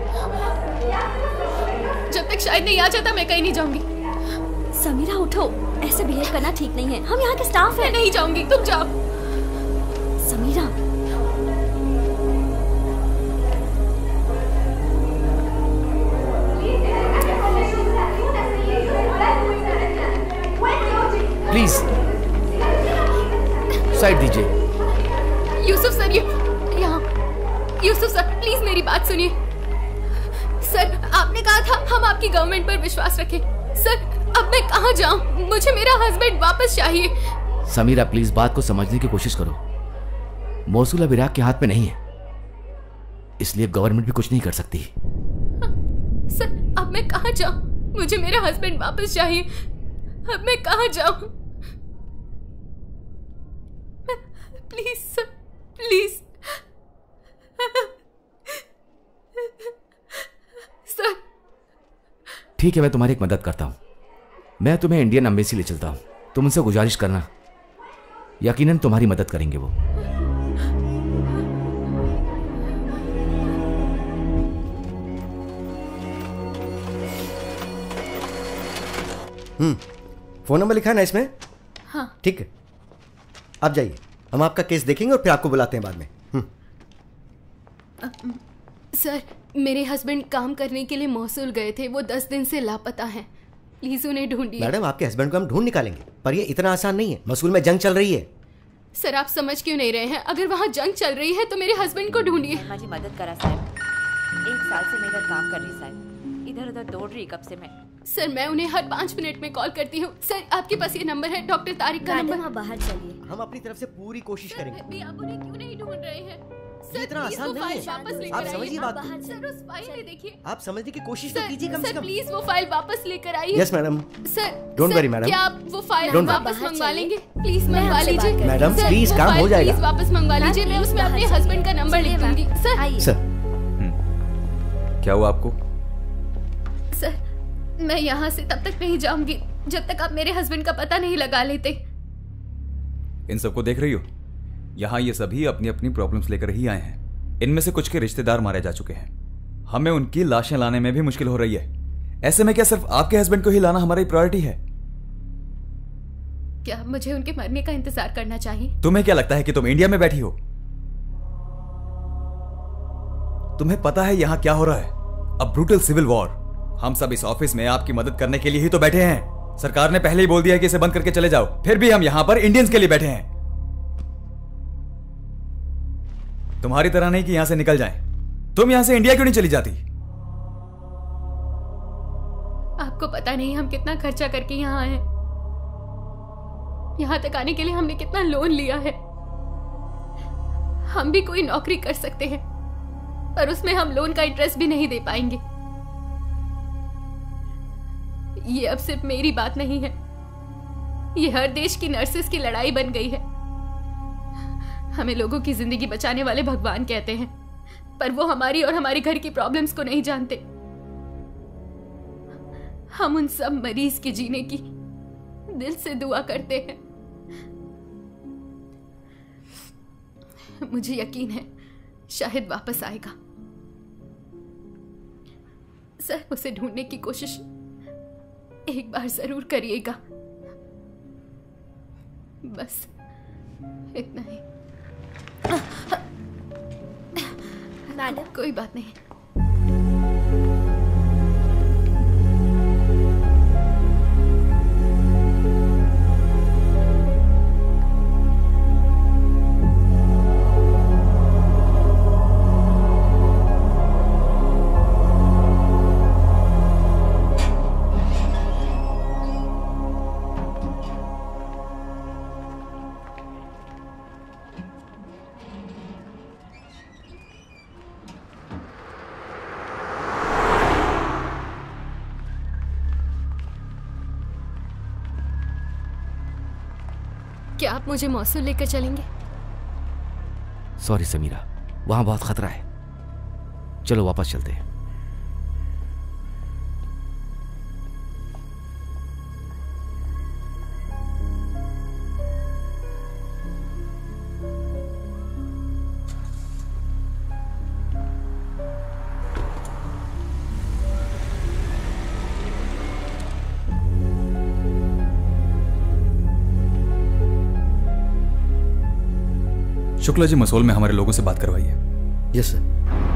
Speaker 6: जब तक शायद नहीं आ जाता मैं कहीं नहीं जाऊंगी।
Speaker 20: समीरा उठो, ऐसे बिहेव करना ठीक नहीं है। हम यहाँ के स्टाफ हैं।
Speaker 6: मैं नहीं जाऊंगी, तुम जाओ।
Speaker 20: समीरा
Speaker 14: प्लीज साइड दीजिए।
Speaker 6: यूसुफ सर यहाँ। यूसुफ सर प्लीज मेरी बात सुनिए। सर आपने कहा था हम आपकी गवर्नमेंट पर विश्वास रखें। सर अब मैं कहाँ जाऊँ? मुझे मेरा हस्बैंड वापस चाहिए।
Speaker 14: समीरा प्लीज बात को समझने की कोशिश करो। मोसुल अब इराक के हाथ में नहीं है, इसलिए गवर्नमेंट भी कुछ नहीं कर सकती।
Speaker 6: सर अब मैं कहाँ जाऊँ? मुझे मेरा हस्बैंड वापस चाहिए। अब मैं कहाँ जाऊँ? Please sir please. सर
Speaker 14: ठीक है, मैं तुम्हारी एक मदद करता हूँ। मैं तुम्हें इंडियन एम्बेसी ले चलता हूँ। तुम उनसे गुजारिश करना, यकीनन तुम्हारी मदद करेंगे वो।
Speaker 15: फोन नंबर लिखा है ना इसमें?
Speaker 6: हाँ
Speaker 15: ठीक है, आप जाइए, हम आपका केस देखेंगे और फिर आपको बुलाते हैं बाद में।
Speaker 6: सर मेरे हस्बैंड काम करने के लिए मोसुल गए थे। वो 10 दिन से लापता हैं। प्लीज उन्हें ढूंढिए।
Speaker 15: मैडम आपके हस्बैंड को हम ढूंढ निकालेंगे, पर ये इतना आसान नहीं है। मोसुल में जंग चल रही है।
Speaker 6: सर आप समझ क्यों नहीं रहे हैं? अगर वहाँ जंग चल रही है तो मेरे हस्बैंड को ढूंढिए।
Speaker 22: जी मदद करा साहब। 1 साल से मैं इधर काम कर रही साहब। इधर उधर दौड़ रही कब से मैं।
Speaker 6: सर मैं उन्हें हर 5 मिनट में कॉल करती हूँ। सर आपके पास ये नंबर है, डॉक्टर तारिक का नंबर।
Speaker 20: आप बाहर चलिए,
Speaker 15: हम अपनी तरफ से पूरी कोशिश करेंगे।
Speaker 6: आप उन्हें क्यों नहीं ढूंढ रहे हैं?
Speaker 15: ये इतना आसान नहीं है। आप समझिए बात को।
Speaker 6: सर उस फाइल में देखिए।
Speaker 15: आप समझने की कोशिश तो कीजिए कम से कम।
Speaker 6: प्लीज वो फाइल वापस लेकर आइए।
Speaker 15: Yes madam.
Speaker 6: Sir
Speaker 15: don't worry madam.
Speaker 6: क्या आप वो फाइल वापस मंगवा लेंगे? प्लीज मंगवा लीजिए।
Speaker 15: मैडम प्लीज काम हो जाएगा।
Speaker 6: प्लीज वापस मंगवा लीजिए। मैं उसमें अपने हस्बैंड का नंबर लिख दूंगी।
Speaker 15: सर
Speaker 23: क्या हुआ आपको?
Speaker 6: सर मैं यहाँ से तब तक नहीं जाऊंगी जब तक आप मेरे हस्बैंड का पता नहीं लगा लेते।
Speaker 23: इन सबको देख रही हो? यहाँ ये सभी अपनी अपनी प्रॉब्लम्स लेकर ही आए हैं। इनमें से कुछ के रिश्तेदार मारे जा चुके हैं। हमें उनकी लाशें लाने में भी मुश्किल हो रही है। ऐसे में क्या सिर्फ आपके हस्बैंड को ही लाना हमारी प्रायोरिटी है?
Speaker 6: क्या मुझे उनके मरने का इंतजार करना चाहिए?
Speaker 23: तुम्हें क्या लगता है कि तुम इंडिया में बैठी हो? तुम्हें पता है यहां क्या हो रहा है? A brutal civil war. हम सब इस ऑफिस में आपकी मदद करने के लिए ही तो बैठे हैं। सरकार ने पहले ही बोल दिया कि इसे बंद करके चले जाओ, फिर भी हम यहाँ पर इंडियंस के लिए बैठे हैं। तुम्हारी तरह नहीं कि यहां से निकल जाएं। तुम यहां से इंडिया क्यों नहीं चली जाती?
Speaker 6: आपको पता नहीं हम कितना खर्चा करके यहाँ आए। यहाँ तक आने के लिए हमने कितना लोन लिया है। हम भी कोई नौकरी कर सकते हैं, पर उसमें हम लोन का इंटरेस्ट भी नहीं दे पाएंगे। ये अब सिर्फ मेरी बात नहीं है, ये हर देश की नर्सेस की लड़ाई बन गई है। हमें लोगों की जिंदगी बचाने वाले भगवान कहते हैं, पर वो हमारी और हमारे घर की प्रॉब्लम्स को नहीं जानते। हम उन सब मरीज के जीने की दिल से दुआ करते हैं। मुझे यकीन है शाहिद वापस आएगा। सर, उसे ढूंढने की कोशिश एक बार जरूर करिएगा। बस इतना ही। मैडम, कोई बात नहीं। क्या आप मुझे मौसूल लेकर चलेंगे?
Speaker 14: सॉरी समीरा, वहां बहुत खतरा है। चलो वापस चलते हैं।
Speaker 23: शुक्ला जी, मसोल में हमारे लोगों से बात करवाइए।
Speaker 15: Yes sir.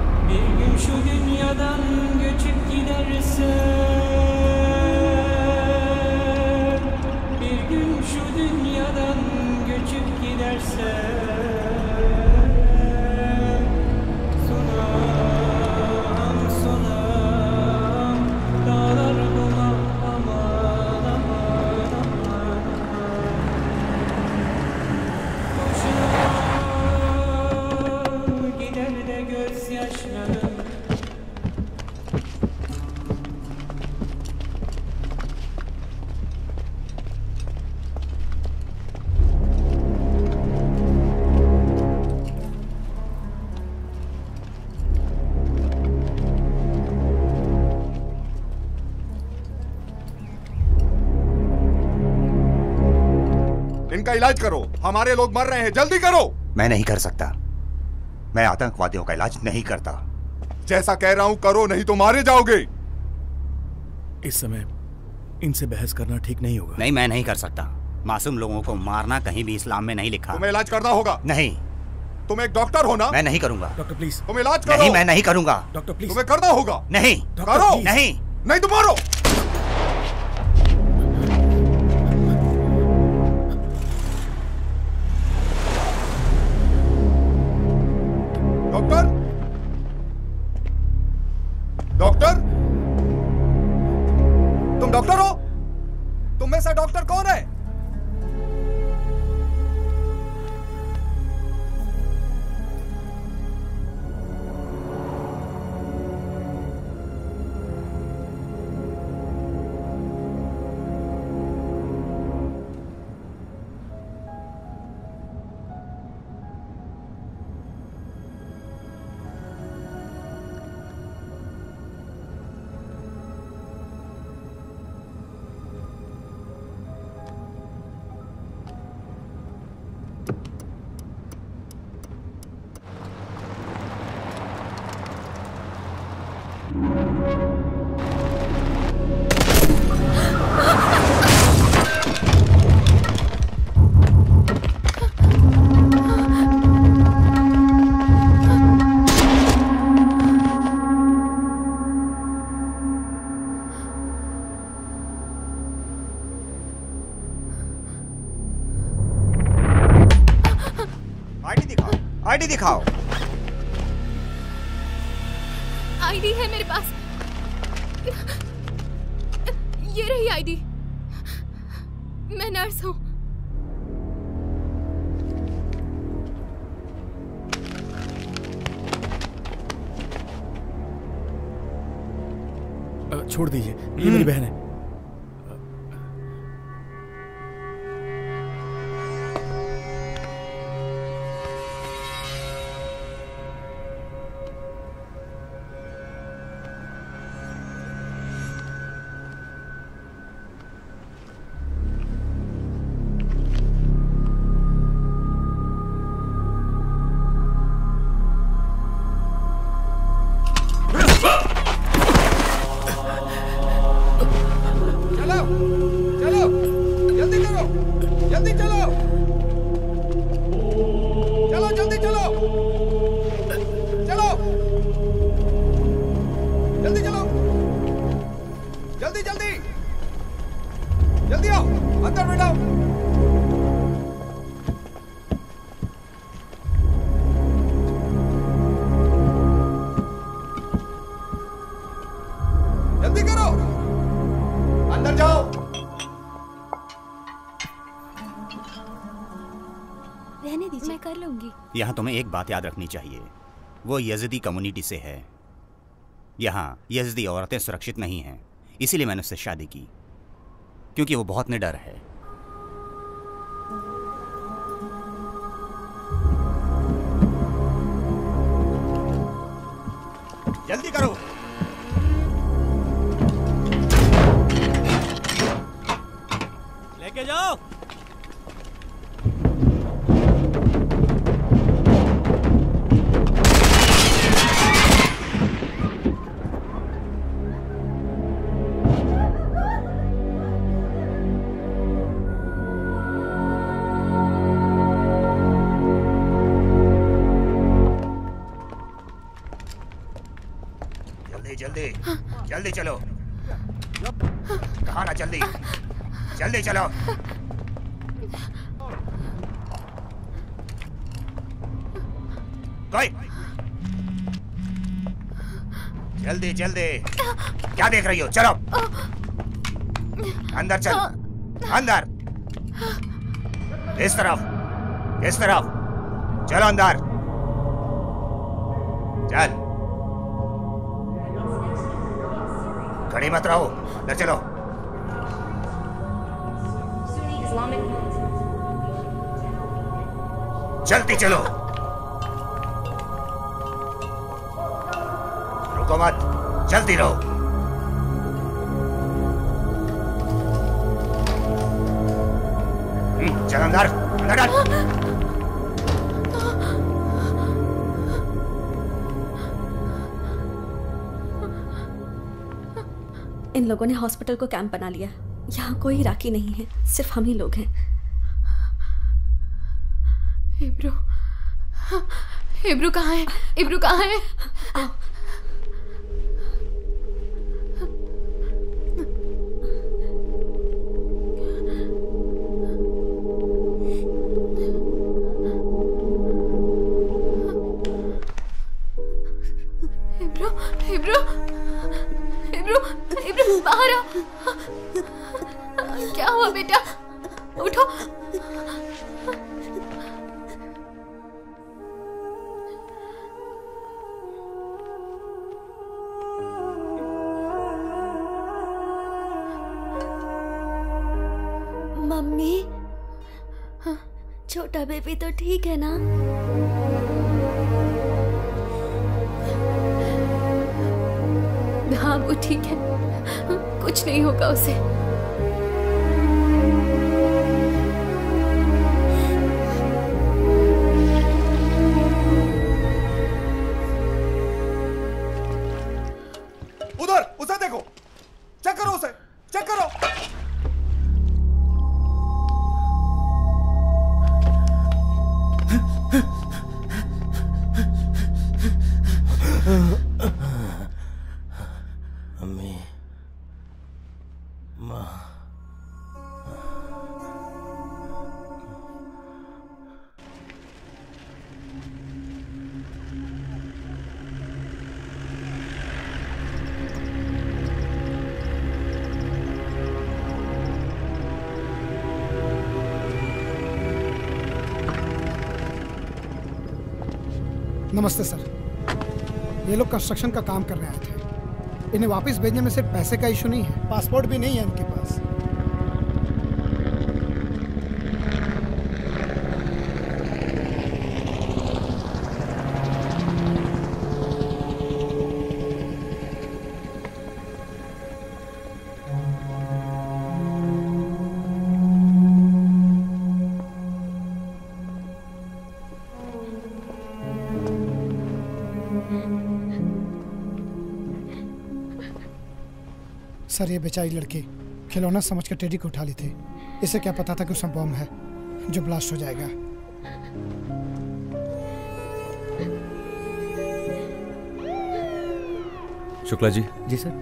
Speaker 18: इनका इलाज करो, हमारे लोग मर रहे हैं, जल्दी करो।
Speaker 19: मैं नहीं कर सकता, मैं आतंकवादियों का इलाज नहीं करता।
Speaker 18: जैसा कह रहा हूं करो, नहीं तो मारे जाओगे।
Speaker 3: इस समय इनसे बहस करना ठीक नहीं होगा।
Speaker 19: नहीं, मैं नहीं कर सकता। मासूम लोगों को मारना कहीं भी इस्लाम में नहीं लिखा।
Speaker 18: तुम्हें इलाज करना होगा।
Speaker 19: नहीं,
Speaker 18: तुम एक डॉक्टर हो ना।
Speaker 19: मैं नहीं करूंगा।
Speaker 3: डॉक्टर प्लीज,
Speaker 18: तुम इलाज करो।
Speaker 19: नहीं, मैं नहीं करूंगा।
Speaker 3: डॉक्टर प्लीज,
Speaker 18: तुम्हें करना होगा।
Speaker 19: नहीं
Speaker 18: करो।
Speaker 19: नहीं,
Speaker 18: नहीं तो मारो। डॉक्टर, डॉक्टर, तुम डॉक्टर हो? तुम में से डॉक्टर कौन है?
Speaker 19: दिखाओ।
Speaker 6: आईडी है मेरे पास, ये रही आईडी। मैं नर्स हूँ।
Speaker 3: छोड़ दीजिए, ये मेरी बहन है।
Speaker 19: यहाँ तुम्हें एक बात याद रखनी चाहिए, वो यज़ीदी कम्युनिटी से है। यहाँ यज़ीदी औरतें सुरक्षित नहीं हैं, इसीलिए मैंने उससे शादी की, क्योंकि वो बहुत निडर है। जल्दी करो।
Speaker 2: लेके जाओ।
Speaker 19: जल्दी चलो। कहाँ ना, जल्दी जल्दी चलो। कोई जल्दी जल्दी, क्या देख रही हो? चलो अंदर चल, अंदर। इस तरफ, इस तरफ चलो, अंदर चल। खड़ी मत रहो, अंदर चलो। जल्दी चलो, रुको मत, जल्दी रहो। चल अंदर, अंदर डाल।
Speaker 20: इन लोगों ने हॉस्पिटल को कैंप बना लिया। यहाँ कोई इराकी नहीं है, सिर्फ हम ही लोग हैं।
Speaker 6: इब्रू, इब्रू कहाँ है? इब्रू कहाँ है?
Speaker 20: आओ।
Speaker 6: इब्रू, इब्रू, इब्रू, इब्रू बाहर आ। क्या हुआ बेटा? उठो।
Speaker 20: मम्मी, छोटा बेबी तो ठीक है ना?
Speaker 6: हाँ वो ठीक है, कुछ नहीं होगा उसे।
Speaker 18: उधर, उसे देखो, चेक करो उसे, चेक करो।
Speaker 2: अम्मी, माँ,
Speaker 7: नमस्ते सर। ये लोग कंस्ट्रक्शन का काम करने आए थे। इन्हें वापस भेजने में सिर्फ पैसे का इशू नहीं है, पासपोर्ट भी नहीं है इनके पास। सर ये बेचारी लड़की खिलौना समझ कर टेडी को उठा ली थी। इसे क्या पता था कि उसमें बम है जो ब्लास्ट हो जाएगा।
Speaker 23: शुक्ला जी।
Speaker 15: जी सर।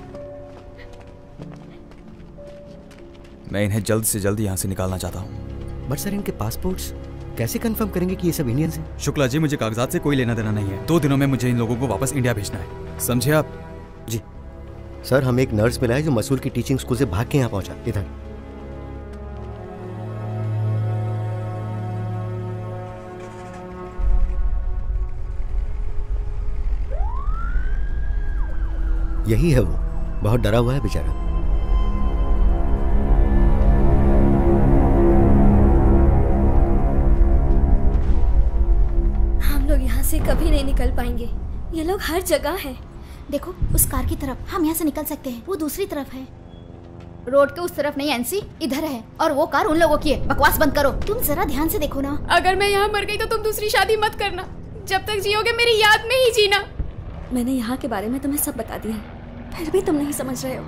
Speaker 23: मैं इन्हें जल्द से जल्द यहाँ से निकालना चाहता हूँ।
Speaker 15: बट सर इनके पासपोर्ट्स कैसे कंफर्म करेंगे कि ये सब इंडियंस हैं?
Speaker 23: शुक्ला जी, मुझे कागजात से कोई लेना देना नहीं है। 2 दिनों में मुझे इन लोगों को वापस इंडिया भेजना है, समझे आप?
Speaker 15: जी सर। हम एक नर्स मिला है जो मसूर की टीचिंग स्कूल से भाग के यहाँ पहुंचा। इधर यही है वो। बहुत डरा हुआ है बेचारा।
Speaker 20: हम लोग यहाँ से कभी नहीं निकल पाएंगे। ये लोग हर जगह हैं।
Speaker 6: देखो उस कार की तरफ, हम यहाँ से निकल सकते हैं। वो दूसरी तरफ है। रोड के उस तरफ नहीं एनसी, इधर है। और वो कार उन लोगों की है। बकवास बंद करो। तुम जरा ध्यान से देखो ना।
Speaker 9: अगर मैं यहाँ मर गई तो तुम दूसरी शादी मत करना। जब तक जियोगे मेरी याद में ही जीना।
Speaker 20: मैंने यहाँ के बारे में तुम्हें सब बता दिया है, फिर भी तुम नहीं समझ रहे हो।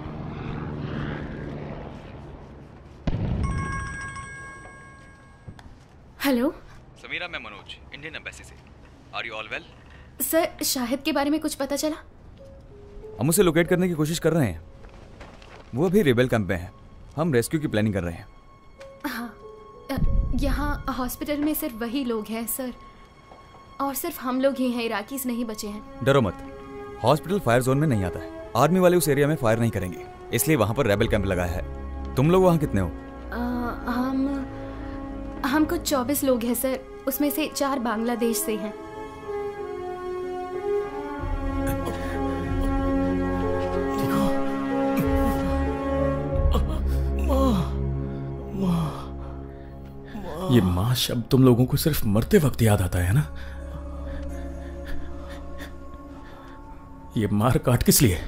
Speaker 9: हेलो
Speaker 23: समीरा, मैं मनोज, इंडियन एम्बेसी से। Are you all well?
Speaker 9: Sir, Shahid के बारे में कुछ पता चला?
Speaker 23: हम उसे लोकेट करने की कोशिश कर रहे हैं। वो अभी रेबेल कैंप में है। हम रेस्क्यू की प्लानिंग कर रहे हैं।
Speaker 9: हाँ, यहाँ हॉस्पिटल में सिर्फ वही लोग हैं सर, और सिर्फ हम लोग ही हैं, इराकीज नहीं बचे हैं।
Speaker 23: डरो मत, हॉस्पिटल फायर जोन में नहीं आता है। आर्मी वाले उस एरिया में फायर नहीं करेंगे, इसलिए वहाँ पर रेबेल कैंप लगाया है। तुम लोग वहाँ कितने हो?
Speaker 9: हम कुछ 24 लोग हैं सर, उसमें से 4 बांग्लादेश से हैं।
Speaker 3: ये माँ शब्द तुम लोगों को सिर्फ मरते वक्त याद आता है ना? ये मार काट किस लिए?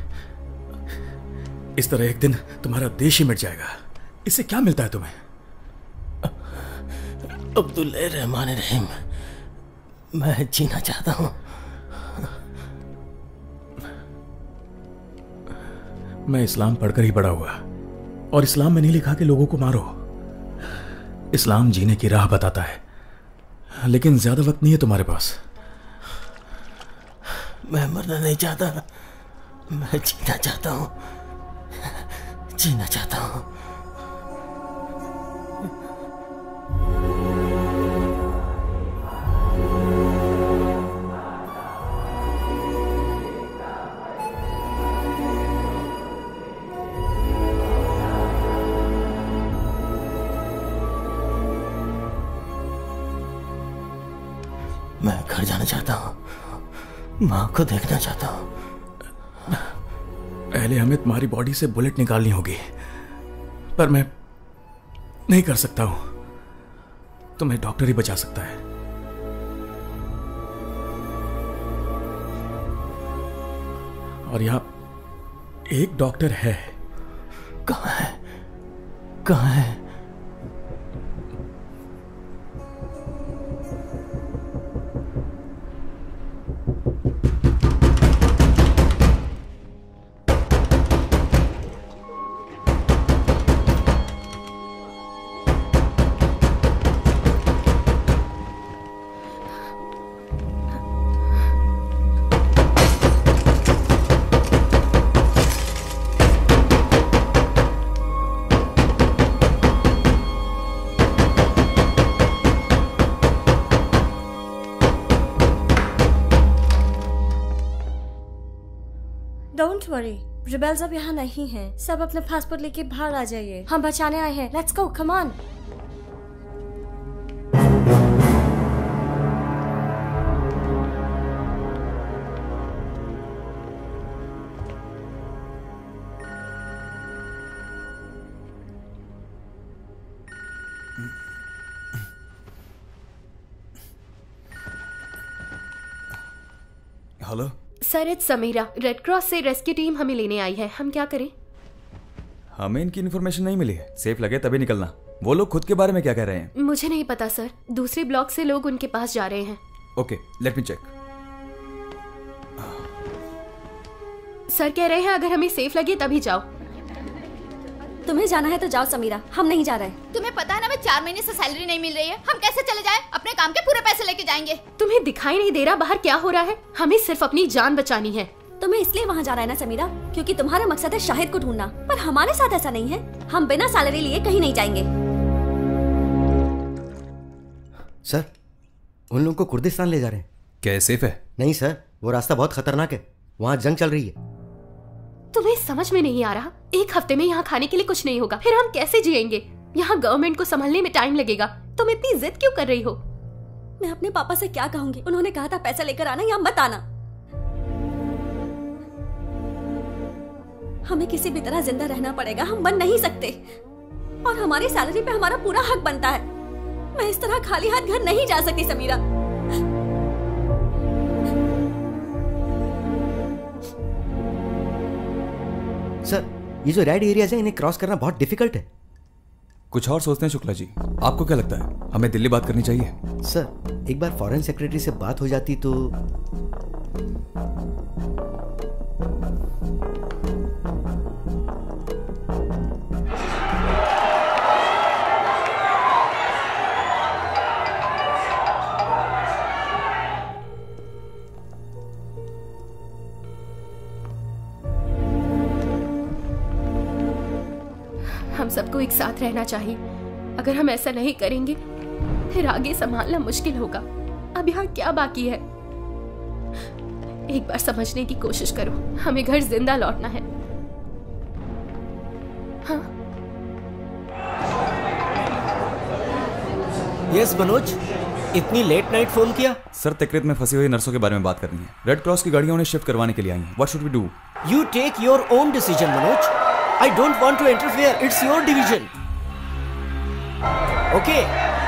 Speaker 3: इस तरह एक दिन तुम्हारा देश ही मिट जाएगा। इससे क्या मिलता है तुम्हें?
Speaker 21: अब्दुल्लाह रहमान रहीम, मैं जीना चाहता हूं।
Speaker 3: मैं इस्लाम पढ़कर ही बड़ा हुआ, और इस्लाम में नहीं लिखा कि लोगों को मारो। इस्लाम जीने की राह बताता है, लेकिन ज्यादा वक्त नहीं है तुम्हारे पास।
Speaker 21: मैं मरना नहीं चाहता, मैं जीना चाहता हूं, जीना चाहता हूं। मैं घर जाना चाहता हूं, माँ को देखना चाहता हूं।
Speaker 3: पहले हमें तुम्हारी बॉडी से बुलेट निकालनी होगी, पर मैं नहीं कर सकता हूं। तुम्हें डॉक्टर ही बचा सकता है। और यहां एक डॉक्टर है।
Speaker 21: कहाँ है? कहाँ है?
Speaker 20: डोंट वरी, रिबेल्स अब यहाँ नहीं हैं। सब अपना पासपोर्ट लेके बाहर आ जाइए, हम बचाने आए हैं। Let's go, come on.
Speaker 23: Hello
Speaker 4: sir, it's Sameera. Red Cross से रेस्क्यू टीम हमें लेने आई है। हम क्या करें?
Speaker 23: हमें इनकी इन्फॉर्मेशन नहीं मिली है। सेफ लगे तभी निकलना। वो लोग खुद के बारे में क्या कह रहे हैं?
Speaker 4: मुझे नहीं पता सर। दूसरे ब्लॉक से लोग उनके पास जा रहे हैं।
Speaker 23: Okay, let me check.
Speaker 4: Sir कह रहे हैं अगर हमें सेफ लगे तभी जाओ।
Speaker 20: तुम्हें जाना है तो जाओ समीरा, हम नहीं जा रहे।
Speaker 6: तुम्हें पता है ना, मैं 4 महीने से सैलरी नहीं मिल रही है। हम कैसे चले जाएं? अपने काम के पूरे पैसे लेके जाएंगे।
Speaker 4: तुम्हें दिखाई नहीं दे रहा बाहर क्या हो रहा है? हमें सिर्फ अपनी जान बचानी है।
Speaker 20: तुम्हें इसलिए वहाँ जाना है ना समीरा, क्योंकि तुम्हारा मकसद है शाहिद को ढूंढना। पर हमारे साथ ऐसा नहीं है। हम बिना सैलरी लिए कहीं नहीं जाएंगे।
Speaker 15: सर, उन लोगों को कुर्दिस्तान ले जा रहे हैं।
Speaker 23: क्या ये सेफ है?
Speaker 15: नहीं सर, वो रास्ता बहुत खतरनाक है। वहाँ जंग चल रही है।
Speaker 4: तुम्हें समझ में नहीं आ रहा? 1 हफ्ते में यहाँ खाने के लिए कुछ नहीं होगा, फिर हम कैसे जिएंगे? यहाँ गवर्नमेंट को संभलने में टाइम लगेगा। तुम इतनी जिद क्यों कर रही हो?
Speaker 20: मैं अपने पापा से क्या कहूँगी? उन्होंने कहा था पैसा लेकर आना या मत आना। हमें किसी भी तरह जिंदा रहना पड़ेगा। हम बन नहीं सकते और हमारी सैलरी पे हमारा पूरा हक बनता है। मैं इस तरह खाली हाथ घर नहीं जा सकती समीरा।
Speaker 15: सर, ये जो रेड एरियाज है इन्हें क्रॉस करना बहुत डिफिकल्ट है।
Speaker 23: कुछ और सोचते हैं शुक्ला जी। आपको क्या लगता है, हमें दिल्ली बात करनी चाहिए?
Speaker 15: सर, एक बार फॉरेन सेक्रेटरी से बात हो जाती तो।
Speaker 4: हम सबको एक साथ रहना चाहिए। अगर हम ऐसा नहीं करेंगे फिर आगे संभालना मुश्किल होगा। अब यहाँ क्या बाकी है? एक बार समझने की कोशिश करो। हमें घर जिंदा लौटना है। हाँ?
Speaker 10: यस मनोज, इतनी लेट नाइट फोन किया?
Speaker 23: सर, तकरीत में फंसी हुई नर्सों के बारे में बात करनी है। रेड क्रॉस की गाड़ियां उन्हें शिफ्ट करवाने के लिए आई हैं। What should we do?
Speaker 10: You take your own decision Manoj. I don't want to interfere. It's your division. Okay.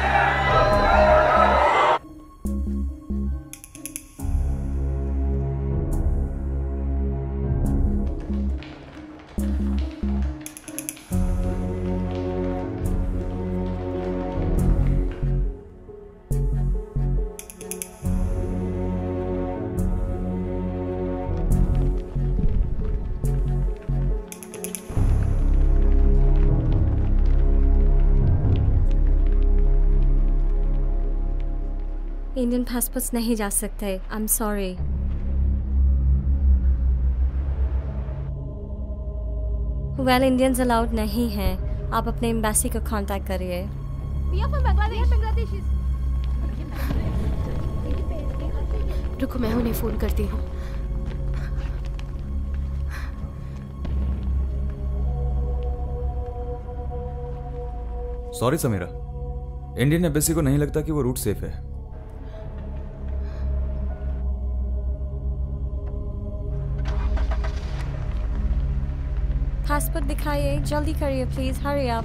Speaker 20: Indian passports नहीं जा सकते। I am sorry. Well, Indians allowed नहीं हैं। आप अपने एम्बेसी को कांटेक्ट करिए।
Speaker 4: रुको, मैं उन्हें फोन करती हूँ।
Speaker 23: सॉरी समीरा, इंडियन एम्बेसी को नहीं लगता कि वो रूट सेफ है।
Speaker 20: पासपोर्ट दिखाइए, जल्दी करिए प्लीज, हरी अप।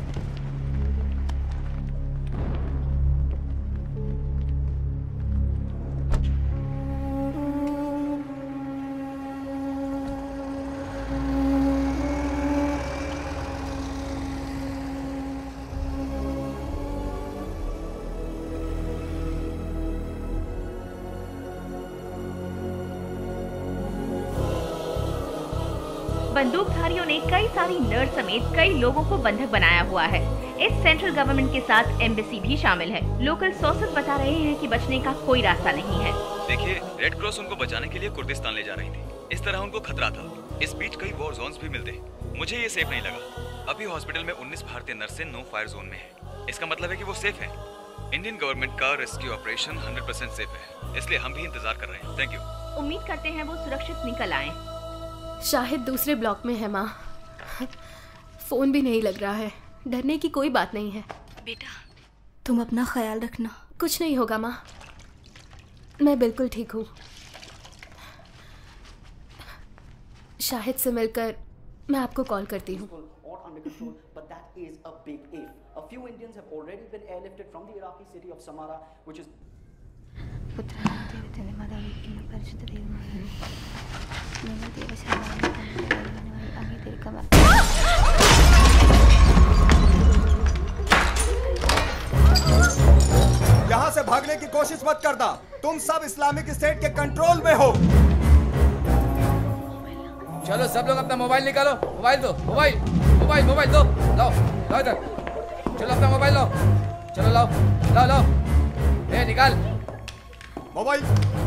Speaker 12: बंदूकधारियों ने कई सारी नर्स समेत कई लोगों को बंधक बनाया हुआ है। इस सेंट्रल गवर्नमेंट के साथ एम्बेसी भी शामिल है। लोकल सोर्सेज बता रहे हैं कि बचने का कोई रास्ता नहीं है।
Speaker 23: देखिए, रेड क्रॉस उनको बचाने के लिए कुर्दिस्तान ले जा रही थी। इस तरह उनको खतरा था। इस बीच कई वॉर जोन्स भी मिलते। मुझे ये सेफ नहीं लगा। अभी हॉस्पिटल में 19 भारतीय नर्सें नो फायर जोन में है। इसका मतलब है कि वो सेफ है। इंडियन गवर्नमेंट का रेस्क्यू ऑपरेशन 100% सेफ है, इसलिए हम भी इंतजार कर रहे हैं। Thank you.
Speaker 12: उम्मीद करते हैं वो सुरक्षित निकल आए।
Speaker 4: शाहिद दूसरे ब्लॉक में है माँ। फोन भी नहीं लग रहा है। डरने की कोई बात नहीं है।
Speaker 8: बेटा, तुम अपना ख्याल रखना।
Speaker 4: कुछ नहीं होगा माँ, मैं बिल्कुल ठीक हूँ। शाहिद से मिलकर मैं आपको कॉल करती हूँ।
Speaker 18: यहाँ से भागने की कोशिश मत करना, तुम सब इस्लामिक स्टेट के कंट्रोल में हो।
Speaker 14: चलो सब लोग अपना मोबाइल निकालो। मोबाइल दो, मोबाइल मोबाइल मोबाइल दो, लाओ लाओ इधर। चलो अपना मोबाइल लाओ, चलो लाओ लाओ लाओ, ए निकाल
Speaker 18: मोबाइल।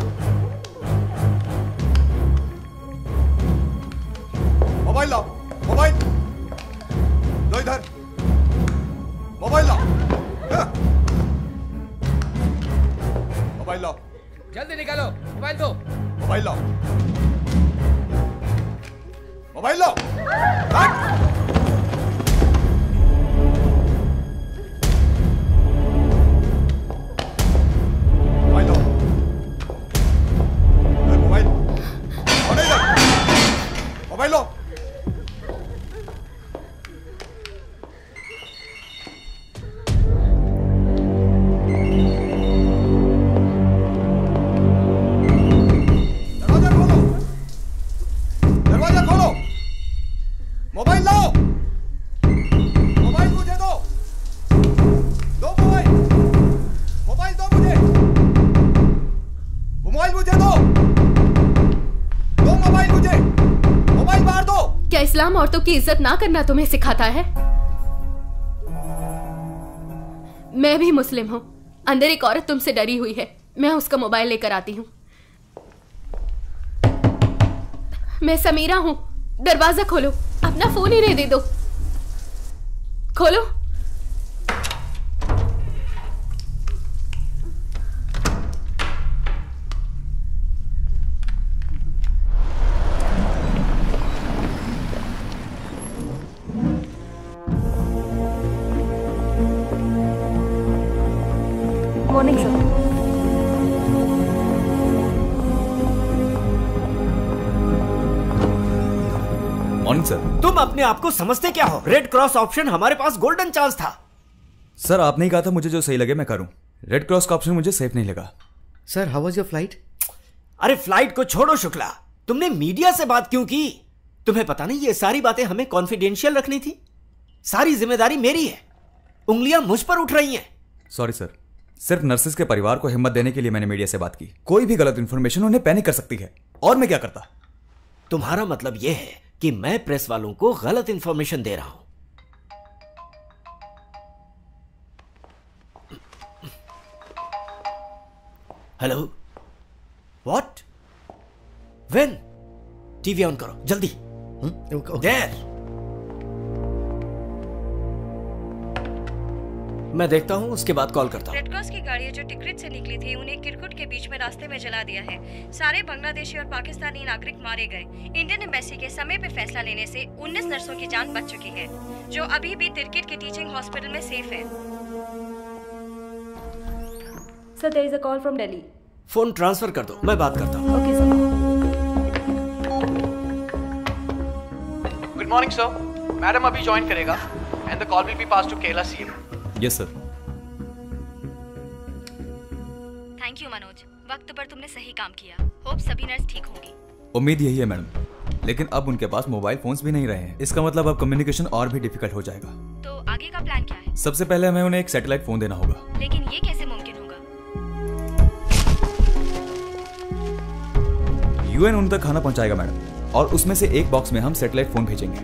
Speaker 18: मोबाइल लाओ, मोबाइल लो इधर, मोबाइल लाओ, मोबाइल लाओ,
Speaker 14: जल्दी निकालो। मोबाइल दो,
Speaker 18: मोबाइल लाओ, मोबाइल लाओ। मोबाइल लाओ, मोबाइल मोबाइल लो। दरवाजा खोलो, मोबाइल लाओ, मोबाइल मुझे दो, दो मोबाइल, मोबाइल दो मुझे, मोबाइल मुझे दो, दो मोबाइल मुझे, मोबाइल बाहर दो।
Speaker 4: क्या इस्लाम औरतों की इज्जत ना करना तुम्हें सिखाता है? मैं भी मुस्लिम हूँ। अंदर एक औरत तुमसे डरी हुई है, मैं उसका मोबाइल लेकर आती हूँ। मैं समीरा हूँ, दरवाजा खोलो, अपना फोन ही दे दो, खोलो।
Speaker 20: Morning sir.
Speaker 23: Morning sir.
Speaker 10: तुम अपने आप को समझते क्या हो? रेड क्रॉस ऑप्शन हमारे पास गोल्डन चांस था।
Speaker 23: सर आपने ही कहा था मुझे जो सही लगे मैं करूं। रेड क्रॉस का ऑप्शन मुझे सेफ नहीं लगा।
Speaker 10: Sir how was your flight? अरे फ्लाइट को छोड़ो शुक्ला, तुमने मीडिया से बात क्यों की? तुम्हें पता नहीं ये सारी बातें हमें कॉन्फिडेंशियल रखनी थी। सारी जिम्मेदारी मेरी है, उंगलियां मुझ पर उठ रही हैं।
Speaker 23: सॉरी सर, सिर्फ नर्सेस के परिवार को हिम्मत देने के लिए मैंने मीडिया से बात की। कोई भी गलत इंफॉर्मेशन उन्हें पैनिक कर सकती है, और मैं क्या करता?
Speaker 10: तुम्हारा मतलब यह है कि मैं प्रेस वालों को गलत इंफॉर्मेशन दे रहा हूं। Hello, what, when? TV on करो जल्दी। देयर। मैं देखता हूं, उसके बाद कॉल करता हूं।
Speaker 1: रेड क्रॉस की गाड़ियां जो टिकरिट से निकली थी उन्हें किरकुट के बीच में रास्ते में जला दिया है। सारे बांग्लादेशी और पाकिस्तानी नागरिक मारे गए। इंडियन एम्बेसी के समय पे फैसला लेने से 19 नर्सों की जान बच चुकी है, जो अभी भी तिरकिट के टीचिंग हॉस्पिटल में सेफ है।
Speaker 20: Sir there is a call from Delhi.
Speaker 10: Phone transfer कर दो, मैं बात करता हूं।
Speaker 20: Okay sir.
Speaker 11: Good morning sir, madam अभी ज्वाइन करेगा and the call will be pass to Kerala CM.
Speaker 23: Yes sir.
Speaker 1: Thank you Manoj, वक्त पर तुमने सही काम किया। होप सभी नर्स ठीक होंगी।
Speaker 23: उम्मीद यही है मैडम, लेकिन अब उनके पास मोबाइल फोन्स भी नहीं रहे हैं। इसका मतलब अब कम्युनिकेशन और भी डिफिकल्ट हो जाएगा।
Speaker 1: तो आगे का प्लान क्या है?
Speaker 23: सबसे पहले हमें उन्हें एक सैटेलाइट फोन देना होगा।
Speaker 1: लेकिन ये कैसे मुमकिन होगा?
Speaker 23: यूएन उन तक खाना पहुंचाएगा मैडम, और उसमें से एक बॉक्स में हम सैटेलाइट फोन भेजेंगे।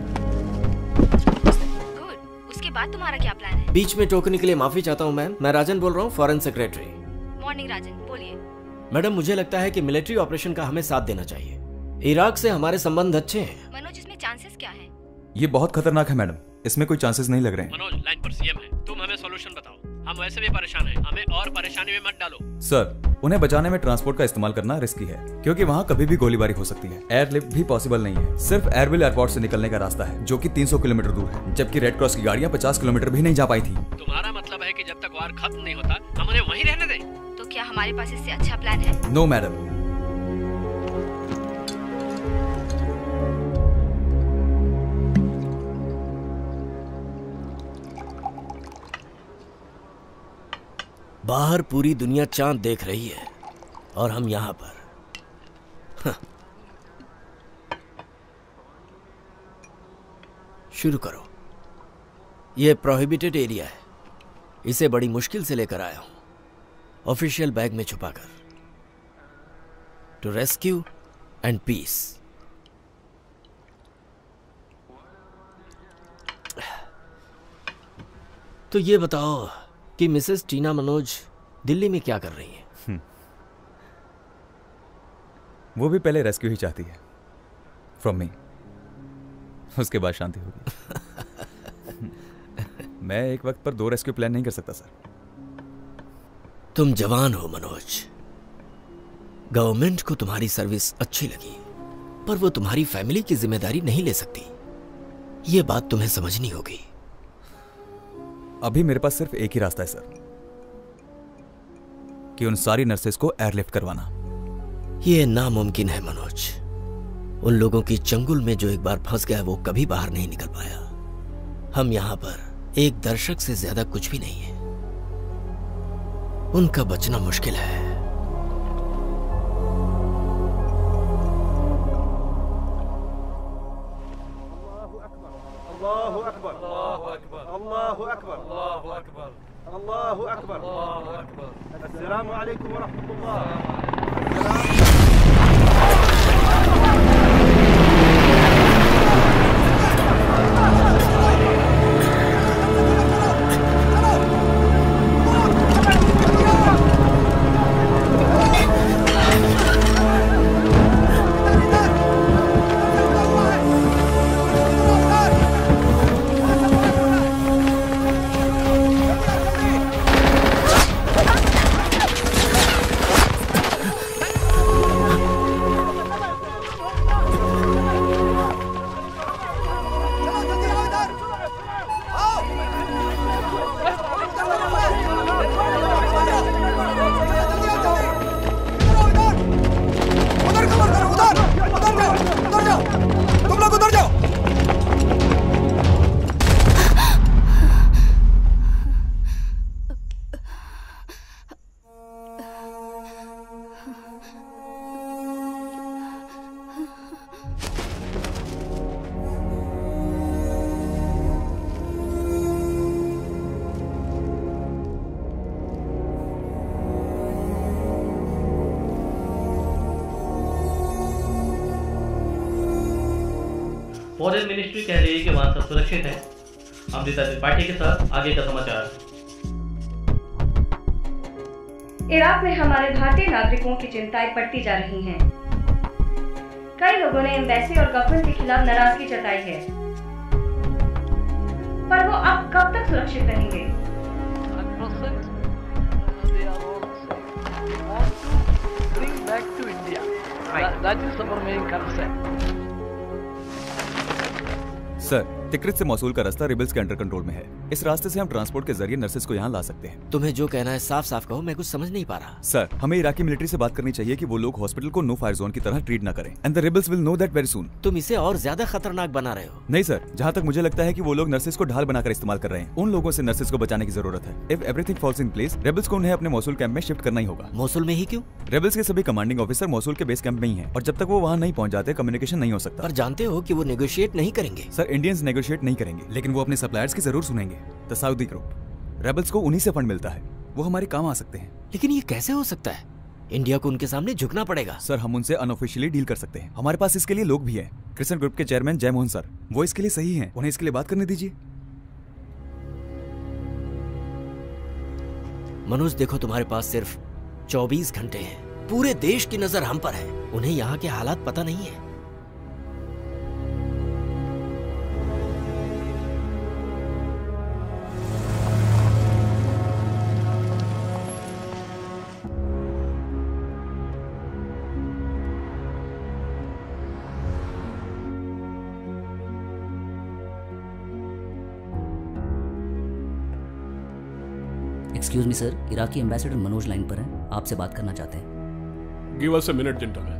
Speaker 1: उसके बाद तुम्हारा क्या प्लान है?
Speaker 10: बीच में टोकने के लिए माफी चाहता हूं मैम, मैं राजन बोल रहा हूं, फॉरेन सेक्रेटरी।
Speaker 1: मॉर्निंग राजन, बोलिए।
Speaker 10: मैडम मुझे लगता है कि मिलिट्री ऑपरेशन का हमें साथ देना चाहिए। इराक से हमारे संबंध अच्छे हैं।
Speaker 1: मनोज, इसमें चांसेस क्या हैं?
Speaker 23: ये बहुत खतरनाक है मैडम, इसमें कोई चांसेस नहीं लग रहे हैं।
Speaker 13: मनोज लाइन पर सीएम है, तुम हमें सॉल्यूशन बताओ। हम वैसे भी परेशान हैं, हमें और परेशानी में मत डालो।
Speaker 23: सर, उन्हें बचाने में ट्रांसपोर्ट का इस्तेमाल करना रिस्की है, क्योंकि वहाँ कभी भी गोलीबारी हो सकती है। एयरलिफ्ट भी पॉसिबल नहीं है। सिर्फ एयरविल एयरपोर्ट से निकलने का रास्ता है, जो कि 300 किलोमीटर दूर है, जबकि रेड क्रॉस की गाड़ियाँ 50 किलोमीटर भी नहीं जा पाई थी।
Speaker 13: तुम्हारा मतलब है कि जब तक वार खत्म नहीं होता हम उन्हें वहीं रहने दें?
Speaker 1: तो क्या हमारे पास इससे अच्छा प्लान है?
Speaker 23: No madam.
Speaker 10: बाहर पूरी दुनिया चांद देख रही है,
Speaker 15: और हम यहां पर। हाँ। शुरू करो। यह प्रोहिबिटेड एरिया है, इसे बड़ी मुश्किल से लेकर आया हूं, ऑफिशियल बैग में छुपाकर। To rescue and peace. तो ये बताओ कि मिसेस टीना मनोज दिल्ली में क्या कर रही है?
Speaker 23: वो भी पहले रेस्क्यू ही चाहती है फ्रॉम मी, उसके बाद शांति होगी। मैं एक वक्त पर 2 रेस्क्यू प्लान नहीं कर सकता सर।
Speaker 15: तुम जवान हो मनोज, गवर्नमेंट को तुम्हारी सर्विस अच्छी लगी, पर वो तुम्हारी फैमिली की जिम्मेदारी नहीं ले सकती। ये बात तुम्हें समझनी होगी।
Speaker 23: अभी मेरे पास सिर्फ एक ही रास्ता है सर, कि उन सारी नर्सेस को एयरलिफ्ट करवाना।
Speaker 15: ये नामुमकिन है मनोज। उन लोगों की चंगुल में जो एक बार फंस गया वो कभी बाहर नहीं निकल पाया। हम यहां पर एक दर्शक से ज्यादा कुछ भी नहीं है, उनका बचना मुश्किल है।
Speaker 5: अल्लाहु अकबर, अल्लाहु अकबर, अल्लाहु अकबर, अल्लाहु अकबर, अल्लाहु अकबर, अल्लाहु अकबर। अस्सलामु अलैकुम व रहमतुल्लाह।
Speaker 16: फॉरेन मिनिस्ट्री कह रही है कि वहां सब सुरक्षित है। अमृता त्रिपाठी के साथ आगे का समाचार।
Speaker 1: इराक में हमारे भारतीय नागरिकों की चिंताएं बढ़ती जा रही हैं। कई लोगों ने एम्बेसी और गवर्नमेंट के खिलाफ नाराजगी जताई है, पर वो अब कब तक सुरक्षित रहेंगे?
Speaker 23: सर, तिक्रित से मौसूल का रास्ता रिबल्स के अंडर कंट्रोल में है। इस रास्ते से हम ट्रांसपोर्ट के जरिए नर्सेस को यहाँ ला सकते हैं।
Speaker 15: तुम्हें जो कहना है साफ साफ कहो, मैं कुछ समझ नहीं पा रहा।
Speaker 23: सर, हमें इराकी मिलिट्री से बात करनी चाहिए कि वो लोग हॉस्पिटल को नो फायर जोन की तरह ट्रीट न करें, and the rebels will know that very soon.
Speaker 15: तुम इसे और ज्यादा खतरनाक बना रहे हो।
Speaker 23: नहीं सर, जहाँ तक मुझे लगता है कि वो लोग नर्सेस को ढाल बनाकर इस्तेमाल कर रहे हैं। उन लोगों से नर्सेस को बचाने की जरूरत है। If everything falls in place, rebels को उन्हें अपने मौसूल कैंप में शिफ्ट करना ही होगा।
Speaker 15: मौसूल में ही क्यों?
Speaker 23: रिबल्स के सभी कमांडिंग ऑफिसर मौसूल के बेस कैंप में ही हैं, और जब तक वो वहाँ नहीं पहुँच जाते कम्युनिकेशन नहीं हो सकता।
Speaker 15: पर जानते हो कि वो नेगोशिएट नहीं करेंगे।
Speaker 23: सर, इंडियंस नेगोशिएट नहीं करेंगे, लेकिन वो अपने सप्लायर्स की जरूर सुनेंगे। द सऊदी ग्रुप, रेबल्स को उन्हीं से फंड मिलता है, वो हमारे काम आ सकते हैं।
Speaker 15: लेकिन ये कैसे हो सकता है? इंडिया को उनके सामने झुकना पड़ेगा।
Speaker 23: सर, हम उनसे अनऑफिशियली डील कर सकते हैं। हमारे पास इसके लिए लोग भी हैं। क्रिसेंट ग्रुप के चेयरमैन जयमोहन सर, वो इसके लिए सही हैं। उन्हें इसके लिए बात करने दीजिए।
Speaker 15: मनोज देखो, तुम्हारे पास सिर्फ 24 घंटे हैं। पूरे देश की नजर हम पर है। उन्हें यहाँ के हालात पता नहीं है।
Speaker 17: Excuse me sir, Iraqi ambassador Manoj line पर हैं, आपसे बात करना चाहते हैं।
Speaker 24: Give us a minute gentleman.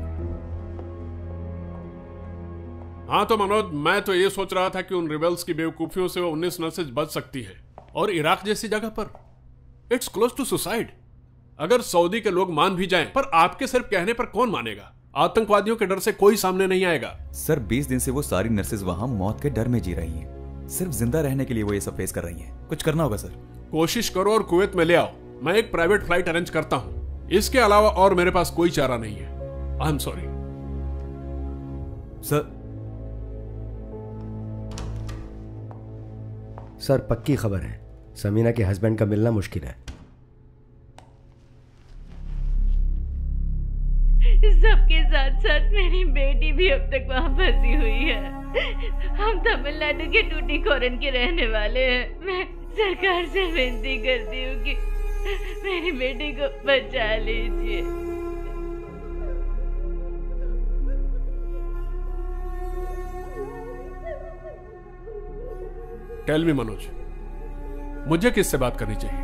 Speaker 24: हाँ तो मनोज, मैं तो ये सोच रहा था कि उन रिबेल्स की बेवकूफियों से वो 19 नर्सेज बच सकती है, और इराक जैसी जगह पर इट्स क्लोज टू सुसाइड। अगर सऊदी के लोग मान भी जाएं, पर आपके सिर्फ कहने पर कौन मानेगा? आतंकवादियों के डर से कोई सामने नहीं आएगा।
Speaker 23: सर 20 दिन से वो सारी नर्सेज वहाँ मौत के डर में जी रही हैं। सिर्फ जिंदा रहने के लिए वो ये सब फेस कर रही हैं। कुछ करना होगा सर।
Speaker 24: कोशिश करो और कुवैत में ले आओ। मैं एक प्राइवेट फ्लाइट अरेंज करता हूँ। इसके अलावा और मेरे पास कोई चारा नहीं है। I am sorry
Speaker 23: sir.
Speaker 2: Sir पक्की खबर है, समीना के हस्बैंड का मिलना मुश्किल है।
Speaker 12: सबके साथ साथ मेरी बेटी भी अब तक वहाँ फंसी हुई है। हम तमिलनाडु के टूटीकोरन के रहने वाले हैं। मैं सरकार से विनती करती हूँ कि मेरी बेटी को बचा लीजिए।
Speaker 24: टेल मी मनोज, मुझे किससे बात करनी चाहिए?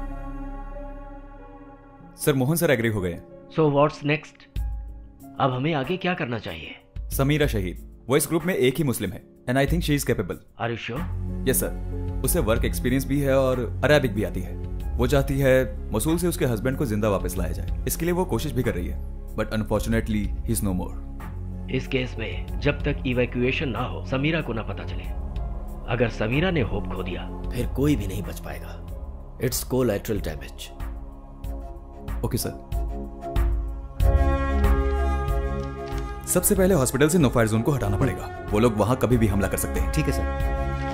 Speaker 23: सर मोहन सर एग्री हो गए।
Speaker 15: So what's next? अब हमें आगे क्या करना चाहिए?
Speaker 23: समीरा शहीद, वो इस ग्रुप में एक ही मुस्लिम है and I think she is capable.
Speaker 15: Are you sure?
Speaker 23: Yes sir. उसे वर्क एक्सपीरियंस भी है और अरेबिक भी आती है। वो चाहती है मसूल से उसके हस्बैंड को जिंदा वापस लाया जाए। इसके लिए वो कोशिश भी कर रही है, but unfortunately he is no more.
Speaker 15: इस केस में जब तक इवैक्यूएशन ना हो, समीरा को ना पता चले। अगर समीरा ने होप खो दिया, फिर कोई भी नहीं बच पाएगा। It's collateral damage.
Speaker 23: Okay sir. सबसे पहले हॉस्पिटल से नो फायर जोन को हटाना पड़ेगा। वो लोग वहां कभी भी हमला कर सकते हैं।
Speaker 2: ठीक है सर।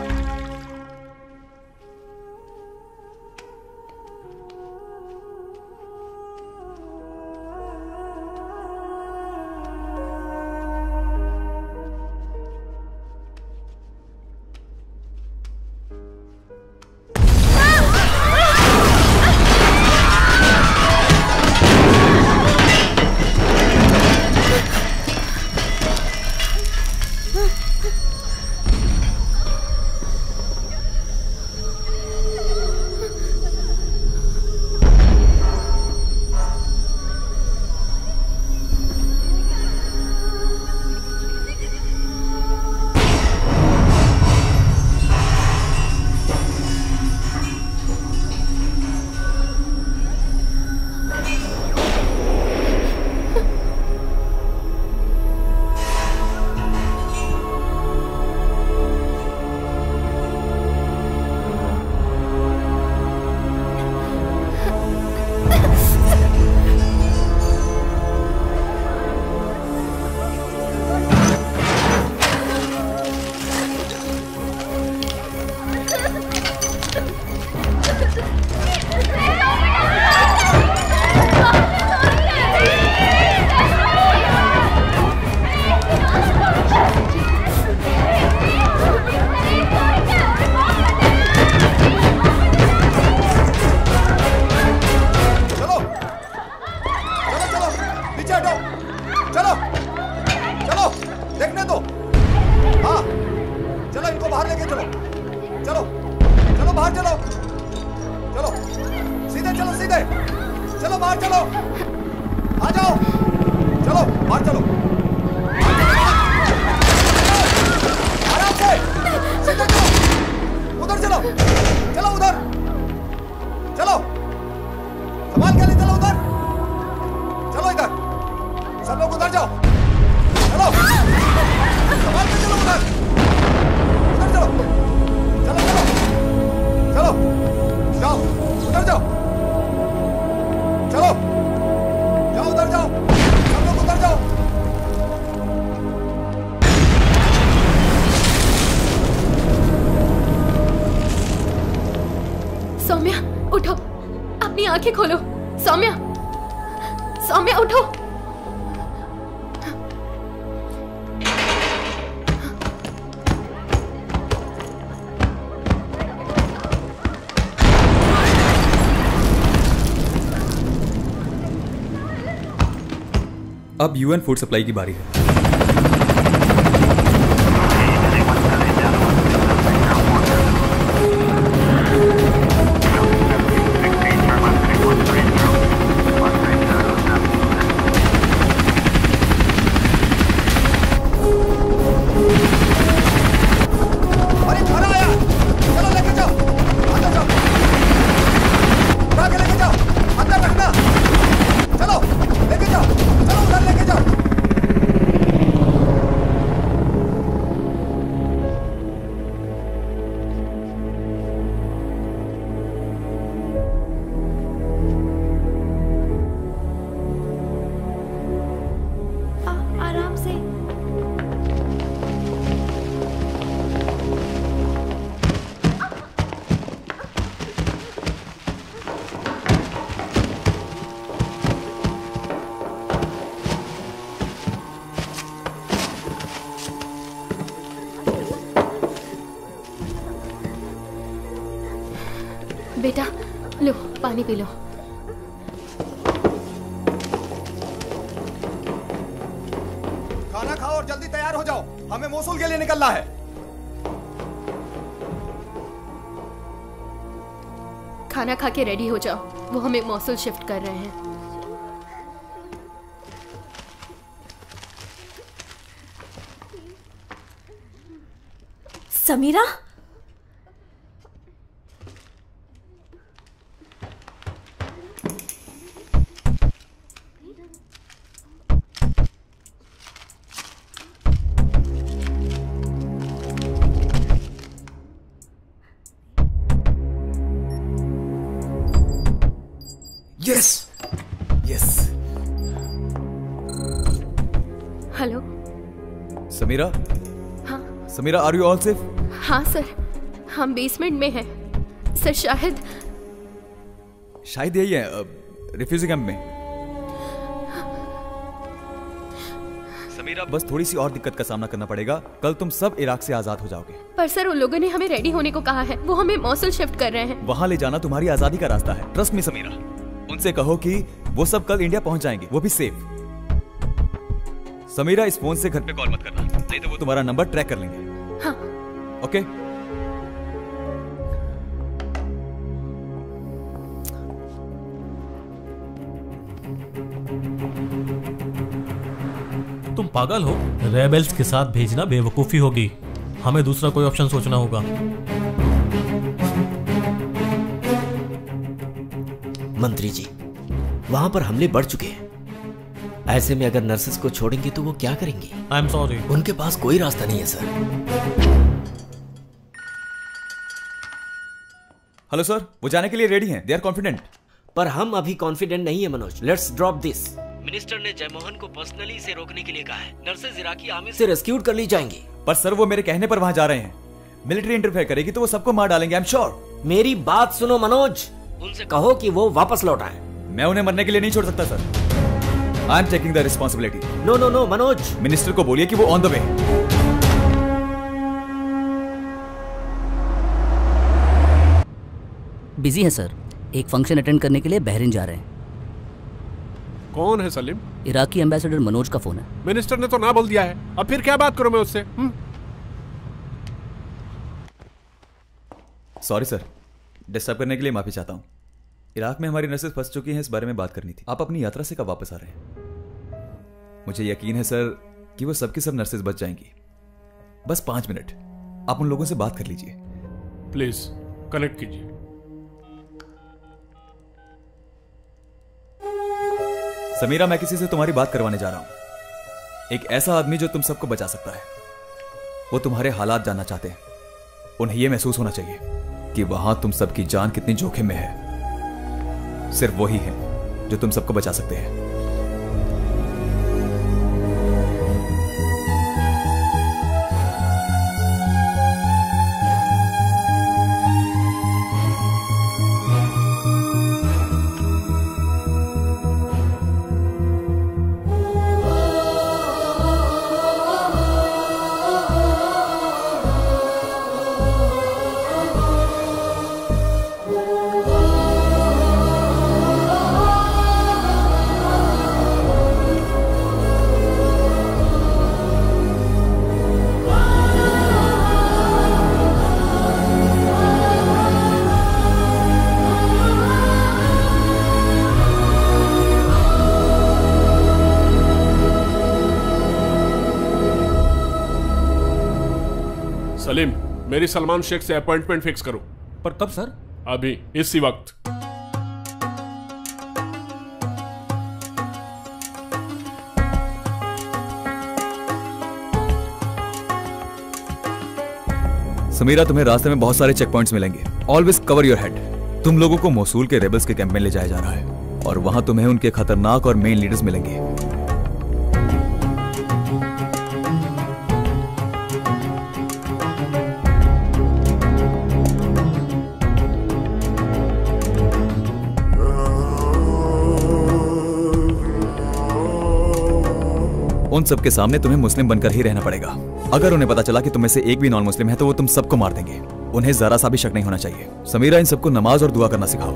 Speaker 4: आंखें खोलो। सौम्या, सौम्या उठो।
Speaker 23: अब यूएन फूड सप्लाई की बारी है।
Speaker 18: अंदर रखना।
Speaker 4: बेटा लो पानी पी लो।
Speaker 18: खाना खाओ और जल्दी तैयार हो जाओ, हमें मोसुल के लिए निकलना है।
Speaker 4: खाना खा के रेडी हो जाओ, वो हमें मोसुल शिफ्ट कर रहे हैं।
Speaker 20: Sameera,
Speaker 3: yes yes.
Speaker 4: Hello
Speaker 23: Sameera.
Speaker 4: हाँ
Speaker 23: Sameera, are you all safe?
Speaker 4: हाँ सर, हम बेसमेंट में हैं सर।
Speaker 23: शायद यही है रिफ्यूजी कैंप में। समीरा, बस थोड़ी सी और दिक्कत का सामना करना पड़ेगा। कल तुम सब इराक से आजाद हो जाओगे।
Speaker 4: पर सर उन लोगों ने हमें रेडी होने को कहा है, वो हमें मोसुल शिफ्ट कर रहे हैं।
Speaker 23: वहां ले जाना तुम्हारी आजादी का रास्ता है। ट्रस्ट मी समीरा, उनसे कहो कि वो सब कल इंडिया पहुंच जाएंगे, वो भी सेफ। समीरा, इस फोन से घर पे कॉल मत करना, नहीं तो वो तुम्हारा नंबर ट्रैक कर लेंगे।
Speaker 4: हाँ
Speaker 23: ओके।
Speaker 7: तुम पागल हो? रेबेल्स के साथ भेजना बेवकूफी होगी, हमें दूसरा कोई ऑप्शन सोचना होगा।
Speaker 15: मंत्री जी, वहां पर हमले बढ़ चुके हैं। ऐसे में अगर नर्सेस को छोड़ेंगे तो वो क्या करेंगी?
Speaker 7: आई एम सॉरी,
Speaker 15: उनके पास कोई रास्ता नहीं है सर।
Speaker 23: हेलो सर, वो जाने के लिए रेडी हैं, दे आर कॉन्फिडेंट।
Speaker 15: पर हम अभी कॉन्फिडेंट नहीं है Manoj. Let's drop this. Minister ने जयमोहन को पर्सनली इसे रोकने के लिए कहा है। नर्सेस इराकी आर्मी से रेस्क्यूड कर ली जाएंगी।
Speaker 23: पर सर, वो मेरे कहने पर वहां जा रहे हैं। मिलिट्री इंटरफेयर करेगी तो वो सबको मार डालेंगे, आई एम श्योर।
Speaker 15: मेरी बात सुनो मनोज, उनसे कहो कि वो वापस लौट आए।
Speaker 23: मैं उन्हें मरने के लिए नहीं छोड़ सकता sir. I am taking the responsibility.
Speaker 15: No no no Manoj,
Speaker 23: minister को बोलिए कि वो ऑन द वे।
Speaker 17: बिजी है सर, एक फंक्शन अटेंड करने के लिए बहरीन जा रहे हैं।
Speaker 24: कौन है सलीम?
Speaker 17: इराकी एम्बेसडर मनोज का फोन है।
Speaker 24: मिनिस्टर ने तो ना बोल दिया है, अब फिर क्या बात करूं मैं उससे?
Speaker 23: सॉरी सर, डिस्टर्ब करने के लिए माफी चाहता हूँ। इराक में हमारी नर्सेस फंस चुकी हैं, इस बारे में बात करनी थी। आप अपनी यात्रा से कब वापस आ रहे हैं? मुझे यकीन है सर कि वो सबकी सब नर्सेस बच जाएंगी। बस 5 मिनट आप उन लोगों से बात कर लीजिए।
Speaker 24: प्लीज कनेक्ट कीजिए।
Speaker 23: समीरा, मैं किसी से तुम्हारी बात करवाने जा रहा हूं। एक ऐसा आदमी जो तुम सबको बचा सकता है। वो तुम्हारे हालात जानना चाहते हैं। उन्हें यह महसूस होना चाहिए कि वहां तुम सबकी जान कितनी जोखिम में है। सिर्फ वही है जो तुम सबको बचा सकते हैं।
Speaker 24: सलीम, मेरी सलमान शेख से अपॉइंटमेंट फिक्स करो।
Speaker 7: पर कब सर?
Speaker 24: अभी इसी वक्त।
Speaker 23: समीरा, तुम्हें रास्ते में बहुत सारे चेक पॉइंट्स मिलेंगे। Always cover your head. तुम लोगों को मोसूल के रेबल्स के कैंप में ले जाया जा रहा है और वहां तुम्हें उनके खतरनाक और मेन लीडर्स मिलेंगे। उन सब के सामने तुम्हें मुस्लिम बनकर ही रहना पड़ेगा। अगर उन्हें पता चला कि तुम में से एक भी नॉन मुस्लिम है तो वो तुम सबको मार देंगे। उन्हें जरा सा भी शक नहीं होना चाहिए। समीरा, इन सबको नमाज और दुआ करना सिखाओ।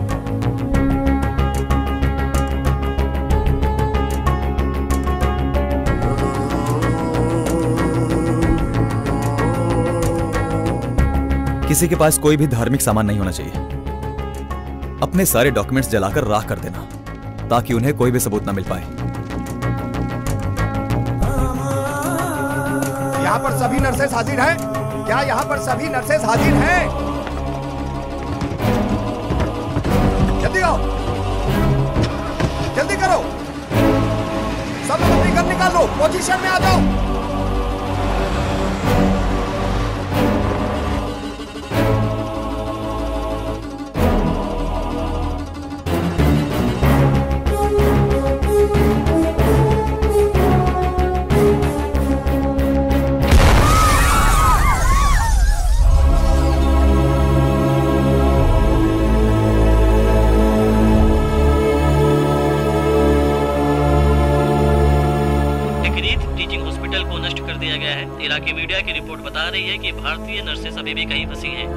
Speaker 23: किसी के पास कोई भी धार्मिक सामान नहीं होना चाहिए। अपने सारे डॉक्यूमेंट्स जलाकर राख कर देना ताकि उन्हें कोई भी सबूत ना मिल पाए।
Speaker 18: यहाँ पर सभी नर्सेस हाजिर हैं? क्या यहाँ पर सभी नर्सेस हाजिर हैं? जल्दी आओ, जल्दी करो, सब लोग अपनी गन निकाल लो, पोजीशन में आ जाओ।
Speaker 16: इराकी मीडिया की रिपोर्ट बता रही है कि भारतीय नर्सेस अभी भी कहीं फंसी हैं।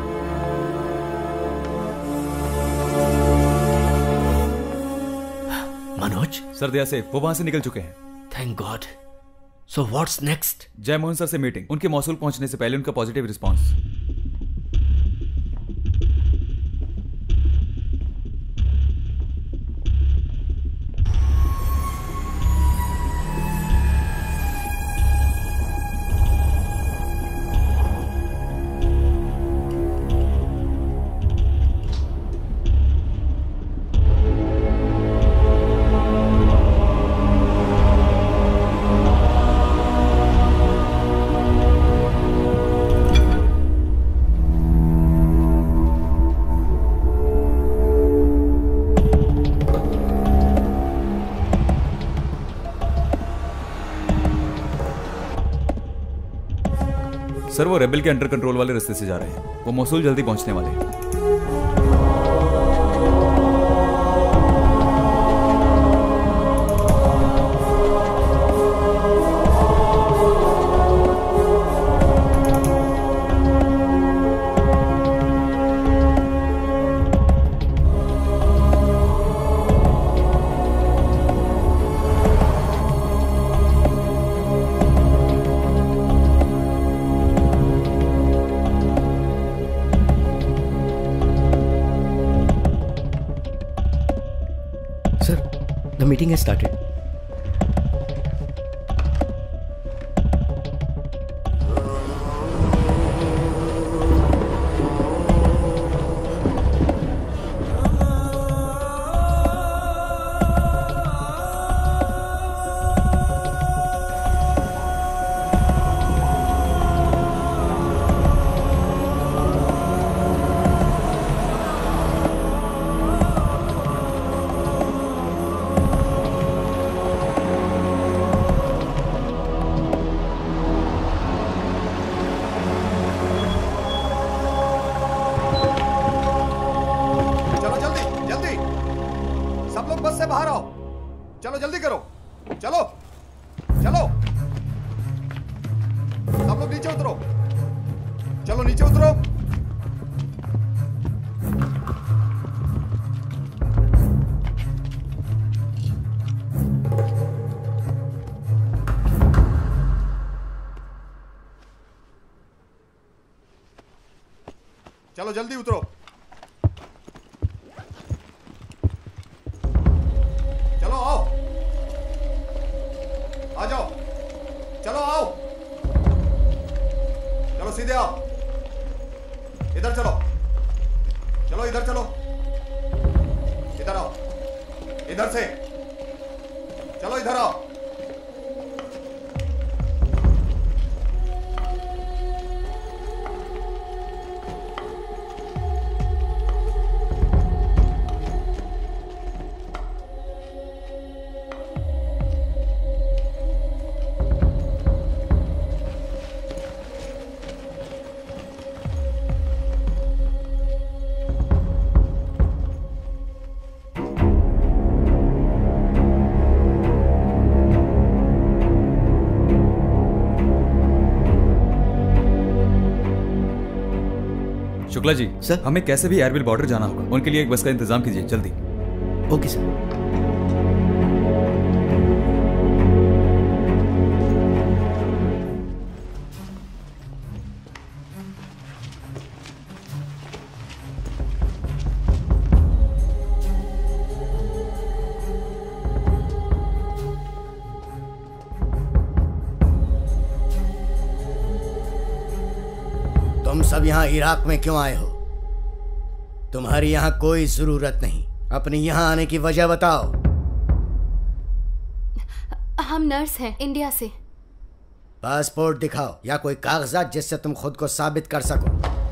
Speaker 15: मनोज,
Speaker 23: सर दया से वो वहां से निकल चुके हैं।
Speaker 15: Thank God. So what's next?
Speaker 23: Jayamohan sir से मीटिंग। उनके मौसूल पहुंचने से पहले उनका पॉजिटिव रिस्पांस। सर वो रेबल के अंडर कंट्रोल वाले रास्ते से जा रहे हैं। वो मौसूल जल्दी पहुंचने वाले हैं।
Speaker 2: The meeting has started.
Speaker 18: चलो जल्दी उतरो। चलो आओ, आ जाओ, चलो आओ, चलो सीधे आओ, इधर चलो, चलो इधर चलो, इधर आओ, इधर से चलो, इधर आओ।
Speaker 23: शुक्ला जी सर, हमें कैसे भी एयरबिल बॉर्डर जाना होगा, उनके लिए एक बस का इंतजाम कीजिए जल्दी।
Speaker 10: Okay sir.
Speaker 9: तुम सब यहाँ इराक में क्यों आए हो? तुम्हारी यहाँ कोई जरूरत नहीं। अपनी यहाँ आने की वजह बताओ।
Speaker 6: हम नर्स हैं इंडिया से।
Speaker 9: पासपोर्ट दिखाओ या कोई कागजात जिससे तुम खुद को साबित कर सको।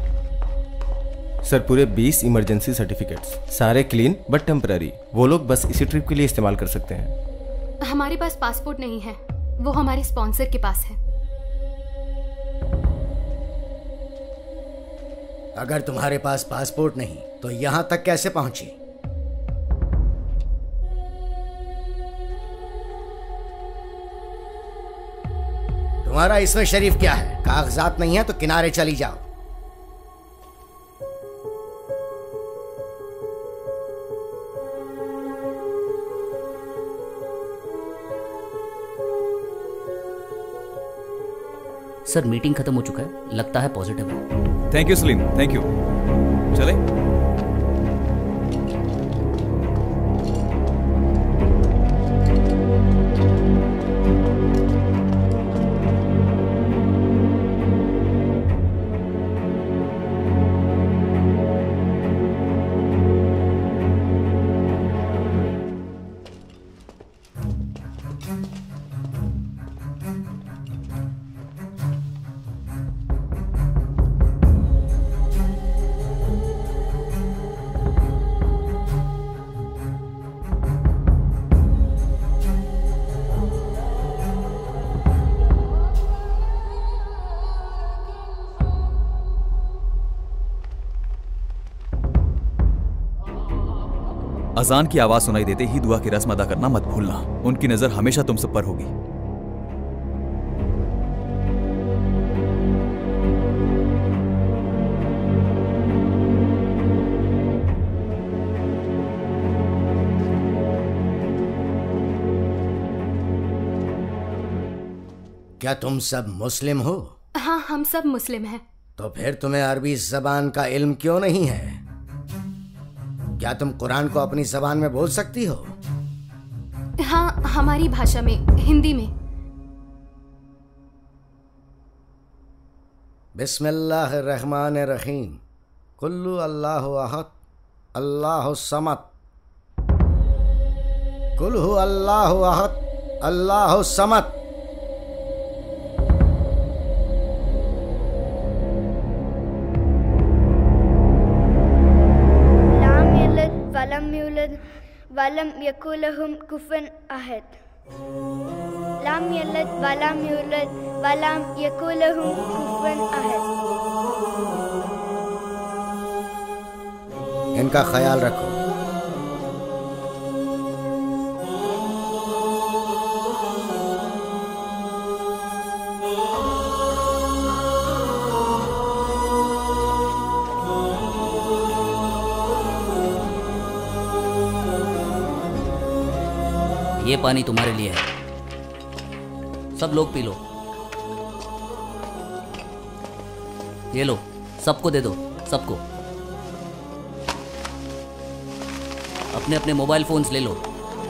Speaker 19: सर पूरे 20 इमरजेंसी सर्टिफिकेट्स, सारे क्लीन बट टेम्पररी। वो लोग बस इसी ट्रिप के लिए इस्तेमाल कर सकते हैं।
Speaker 6: हमारे पास पासपोर्ट नहीं है, वो हमारे स्पॉन्सर के पास है।
Speaker 9: अगर तुम्हारे पास पासपोर्ट नहीं तो यहां तक कैसे पहुंची? तुम्हारा इसमें शरीफ क्या है? कागजात नहीं है तो किनारे चली जाओ।
Speaker 17: सर मीटिंग खत्म हो चुका है, लगता है पॉजिटिव है।
Speaker 23: Thank you Salim, thank you. चले। अजान की आवाज सुनाई देते ही दुआ की रस्म अदा करना मत भूलना। उनकी नजर हमेशा तुम सब पर होगी।
Speaker 9: क्या तुम सब मुस्लिम हो?
Speaker 6: हाँ, हम सब मुस्लिम हैं।
Speaker 9: तो फिर तुम्हें अरबी जबान का इल्म क्यों नहीं है? क्या तुम कुरान को अपनी जबान में बोल सकती हो?
Speaker 6: हाँ, हमारी भाषा में, हिंदी में।
Speaker 9: बिस्मिल्लाहिर्रहमानिर्रहीम। कुल्लु अल्लाहु अहद अल्लाहु समद। कुल हु अल्लाहु अहद अल्लाहु समद।
Speaker 21: वलम यकुलहुम कुफुवन अहद। लम यलिद वलम यूलद वलम यकुलहुम कुफुवन अहद।
Speaker 9: इनका ख्याल रखो।
Speaker 17: ये पानी तुम्हारे लिए है, सब लोग पी लो। ये लो, सबको दे दो, सबको। अपने अपने मोबाइल फोन्स ले लो।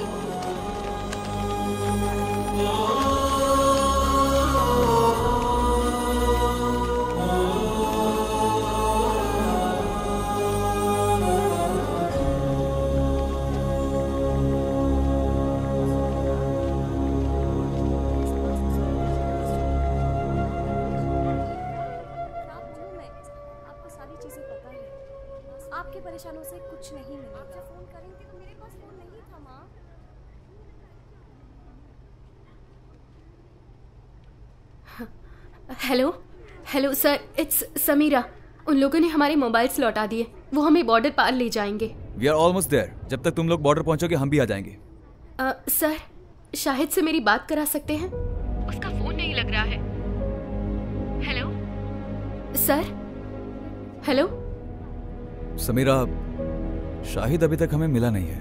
Speaker 20: परेशानों से कुछ नहीं मिलेगा। आप जब फोन करेंगे तो मेरे पास फोन नहीं था माँ।
Speaker 4: Hello hello sir, it's Sameera. उन लोगों ने हमारे मोबाइल्स लौटा दिए, वो हमें बॉर्डर पार ले जाएंगे।
Speaker 23: We are almost there. जब तक तुम लोग बॉर्डर पहुंचोगे हम भी आ जाएंगे।
Speaker 4: सर, शाहिद से मेरी बात करा सकते हैं? उसका फोन नहीं लग रहा है। Hello sir, hello
Speaker 23: Sameera, Shahid अभी तक हमें मिला नहीं है।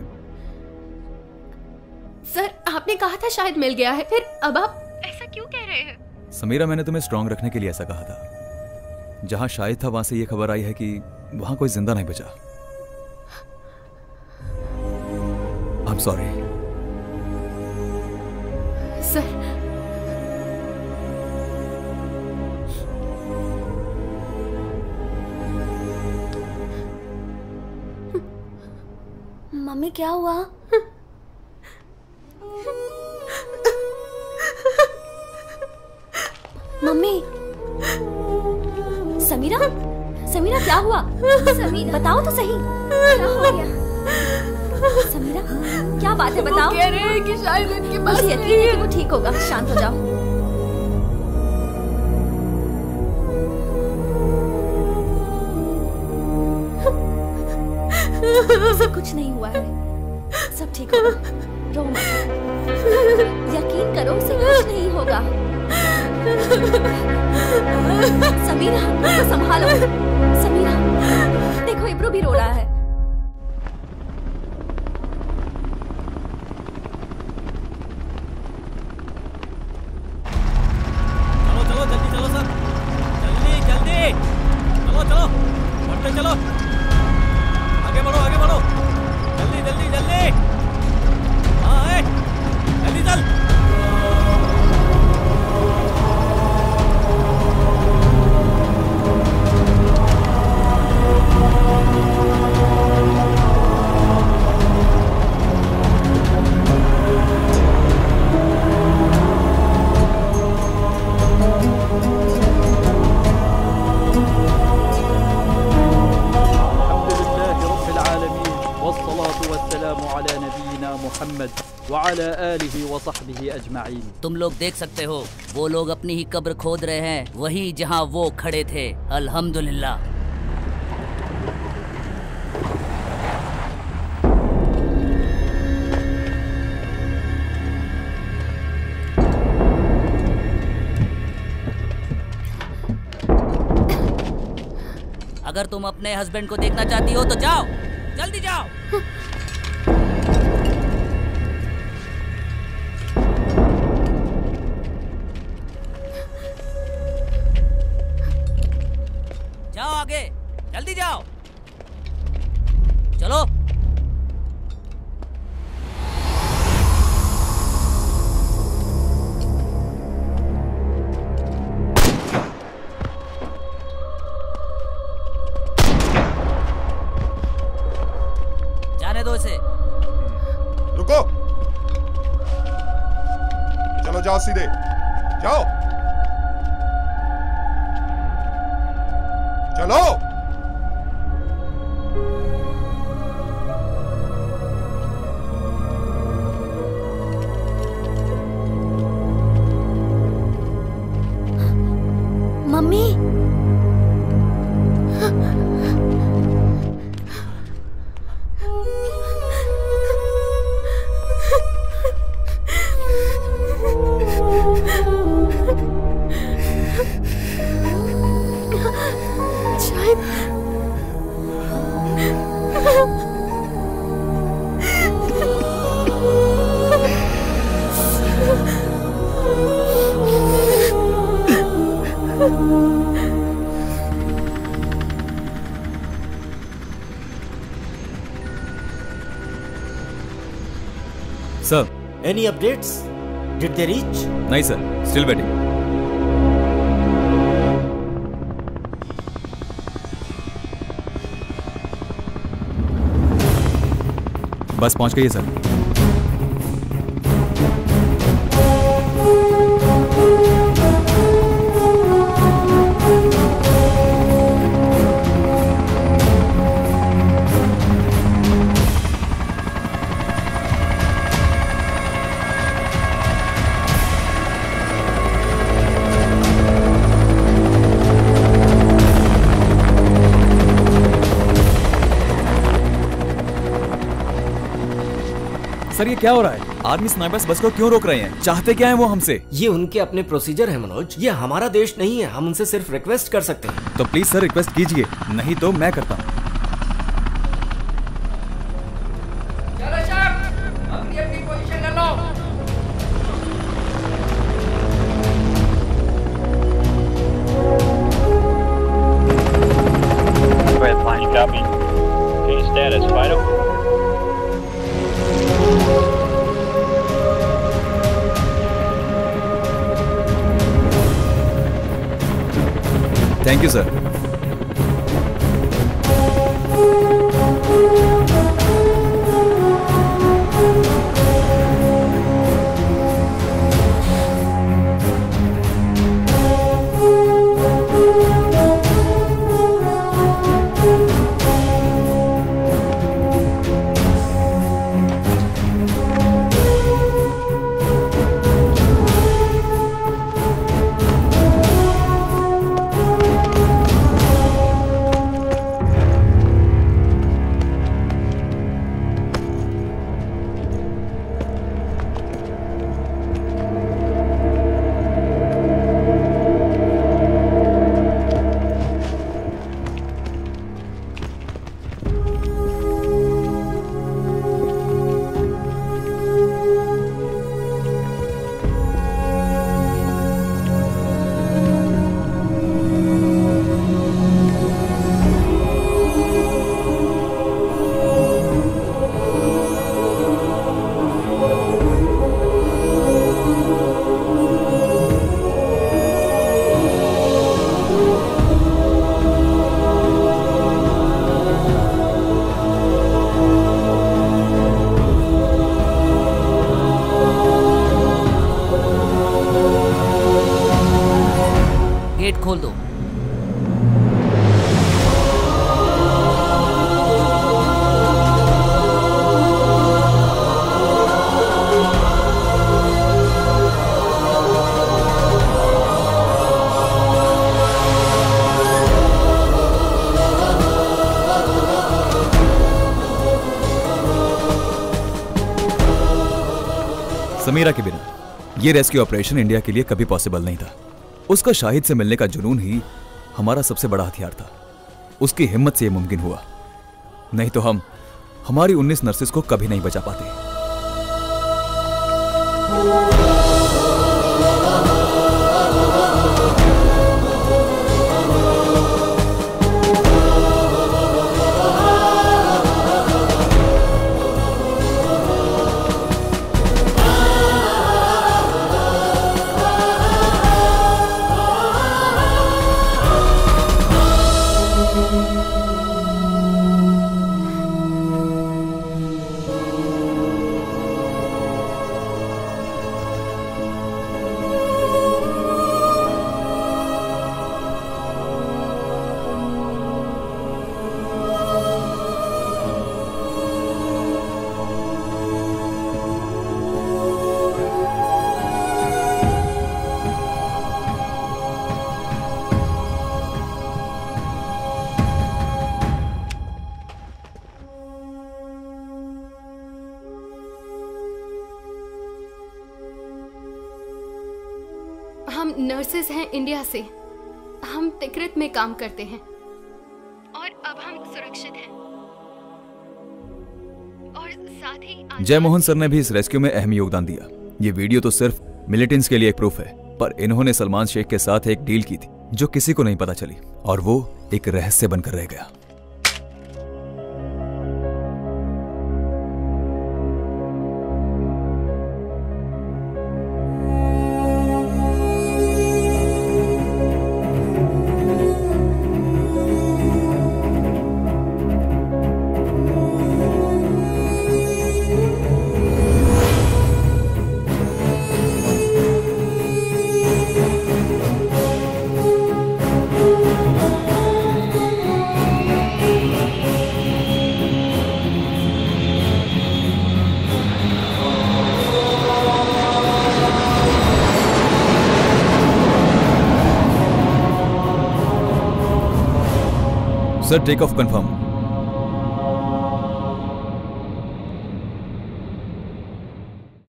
Speaker 4: सर, आपने कहा था शायद मिल गया है, फिर अब आप ऐसा क्यों कह रहे हैं?
Speaker 23: समीरा, मैंने तुम्हें स्ट्रांग रखने के लिए ऐसा कहा था। जहां शाहिद था वहां से ये खबर आई है कि वहां कोई जिंदा नहीं बचा। I am sorry
Speaker 4: sir.
Speaker 20: Mummy क्या हुआ? मम्मी, समीरा, समीरा क्या हुआ? समीरा बताओ तो सही, क्या हो गया? समीरा क्या बात है, बताओ।
Speaker 6: कह रहे हैं कि शायद इनके पास
Speaker 20: मुझे यकीन है कि वो ठीक होगा, शांत हो जाओ। सब कुछ नहीं हुआ है, सब ठीक होगा, रो मत, यकीन करो उसे कुछ नहीं होगा। समीरा को संभालो। समीरा देखो, इब्रू भी रो रहा है।
Speaker 7: चलो चलो जल्दी चलो सर, जल्दी जल्दी चलो चलो, बढ़ते चलो, आगे बढ़ो आगे बढ़ो, जल्दी जल्दी जल्दी, हाँ जल्दी चल।
Speaker 17: तुम लोग देख सकते हो, वो लोग अपनी ही कब्र खोद रहे हैं, वही जहां वो खड़े थे। अल्हम्दुलिल्लाह। अगर तुम अपने हस्बैंड को देखना चाहती हो तो जाओ, जल्दी जाओ। जाओ आगे, जल्दी जाओ, चलो। जाने दो इसे।
Speaker 18: रुको, चलो जाओ, सीधे जाओ, चलो।
Speaker 20: Mummy,
Speaker 23: sir,
Speaker 10: any updates? Did they reach?
Speaker 23: नहीं सर, स्टिल वेटिंग। बस पहुंच गई है सर। सर ये क्या हो रहा है? आर्मी स्नाइपर्स बस को क्यों रोक रहे हैं? चाहते क्या हैं वो हमसे?
Speaker 10: ये उनके अपने प्रोसीजर है मनोज, ये हमारा देश नहीं है, हम उनसे सिर्फ रिक्वेस्ट कर सकते हैं।
Speaker 23: तो प्लीज सर रिक्वेस्ट कीजिए, नहीं तो मैं करता हूँ।
Speaker 13: status, Fido?
Speaker 23: Thank you sir.
Speaker 17: Gate खोल दो।
Speaker 23: समीरा के बिना ये रेस्क्यू ऑपरेशन इंडिया के लिए कभी पॉसिबल नहीं था। उसका शाहिद से मिलने का जुनून ही हमारा सबसे बड़ा हथियार था। उसकी हिम्मत से यह मुमकिन हुआ, नहीं तो हम हमारी 19 नर्सेस को कभी नहीं बचा पाते।
Speaker 4: हम नर्सेस हैं इंडिया से। हम तिकरित में काम करते हैं और अब हम सुरक्षित हैं। और साथ ही
Speaker 23: जयमोहन सर ने भी इस रेस्क्यू में अहम योगदान दिया। ये वीडियो तो सिर्फ मिलिटेंट्स के लिए एक प्रूफ है, पर इन्होंने सलमान शेख के साथ एक डील की थी जो किसी को नहीं पता चली और वो एक रहस्य बनकर रह गया। Sir take off confirm.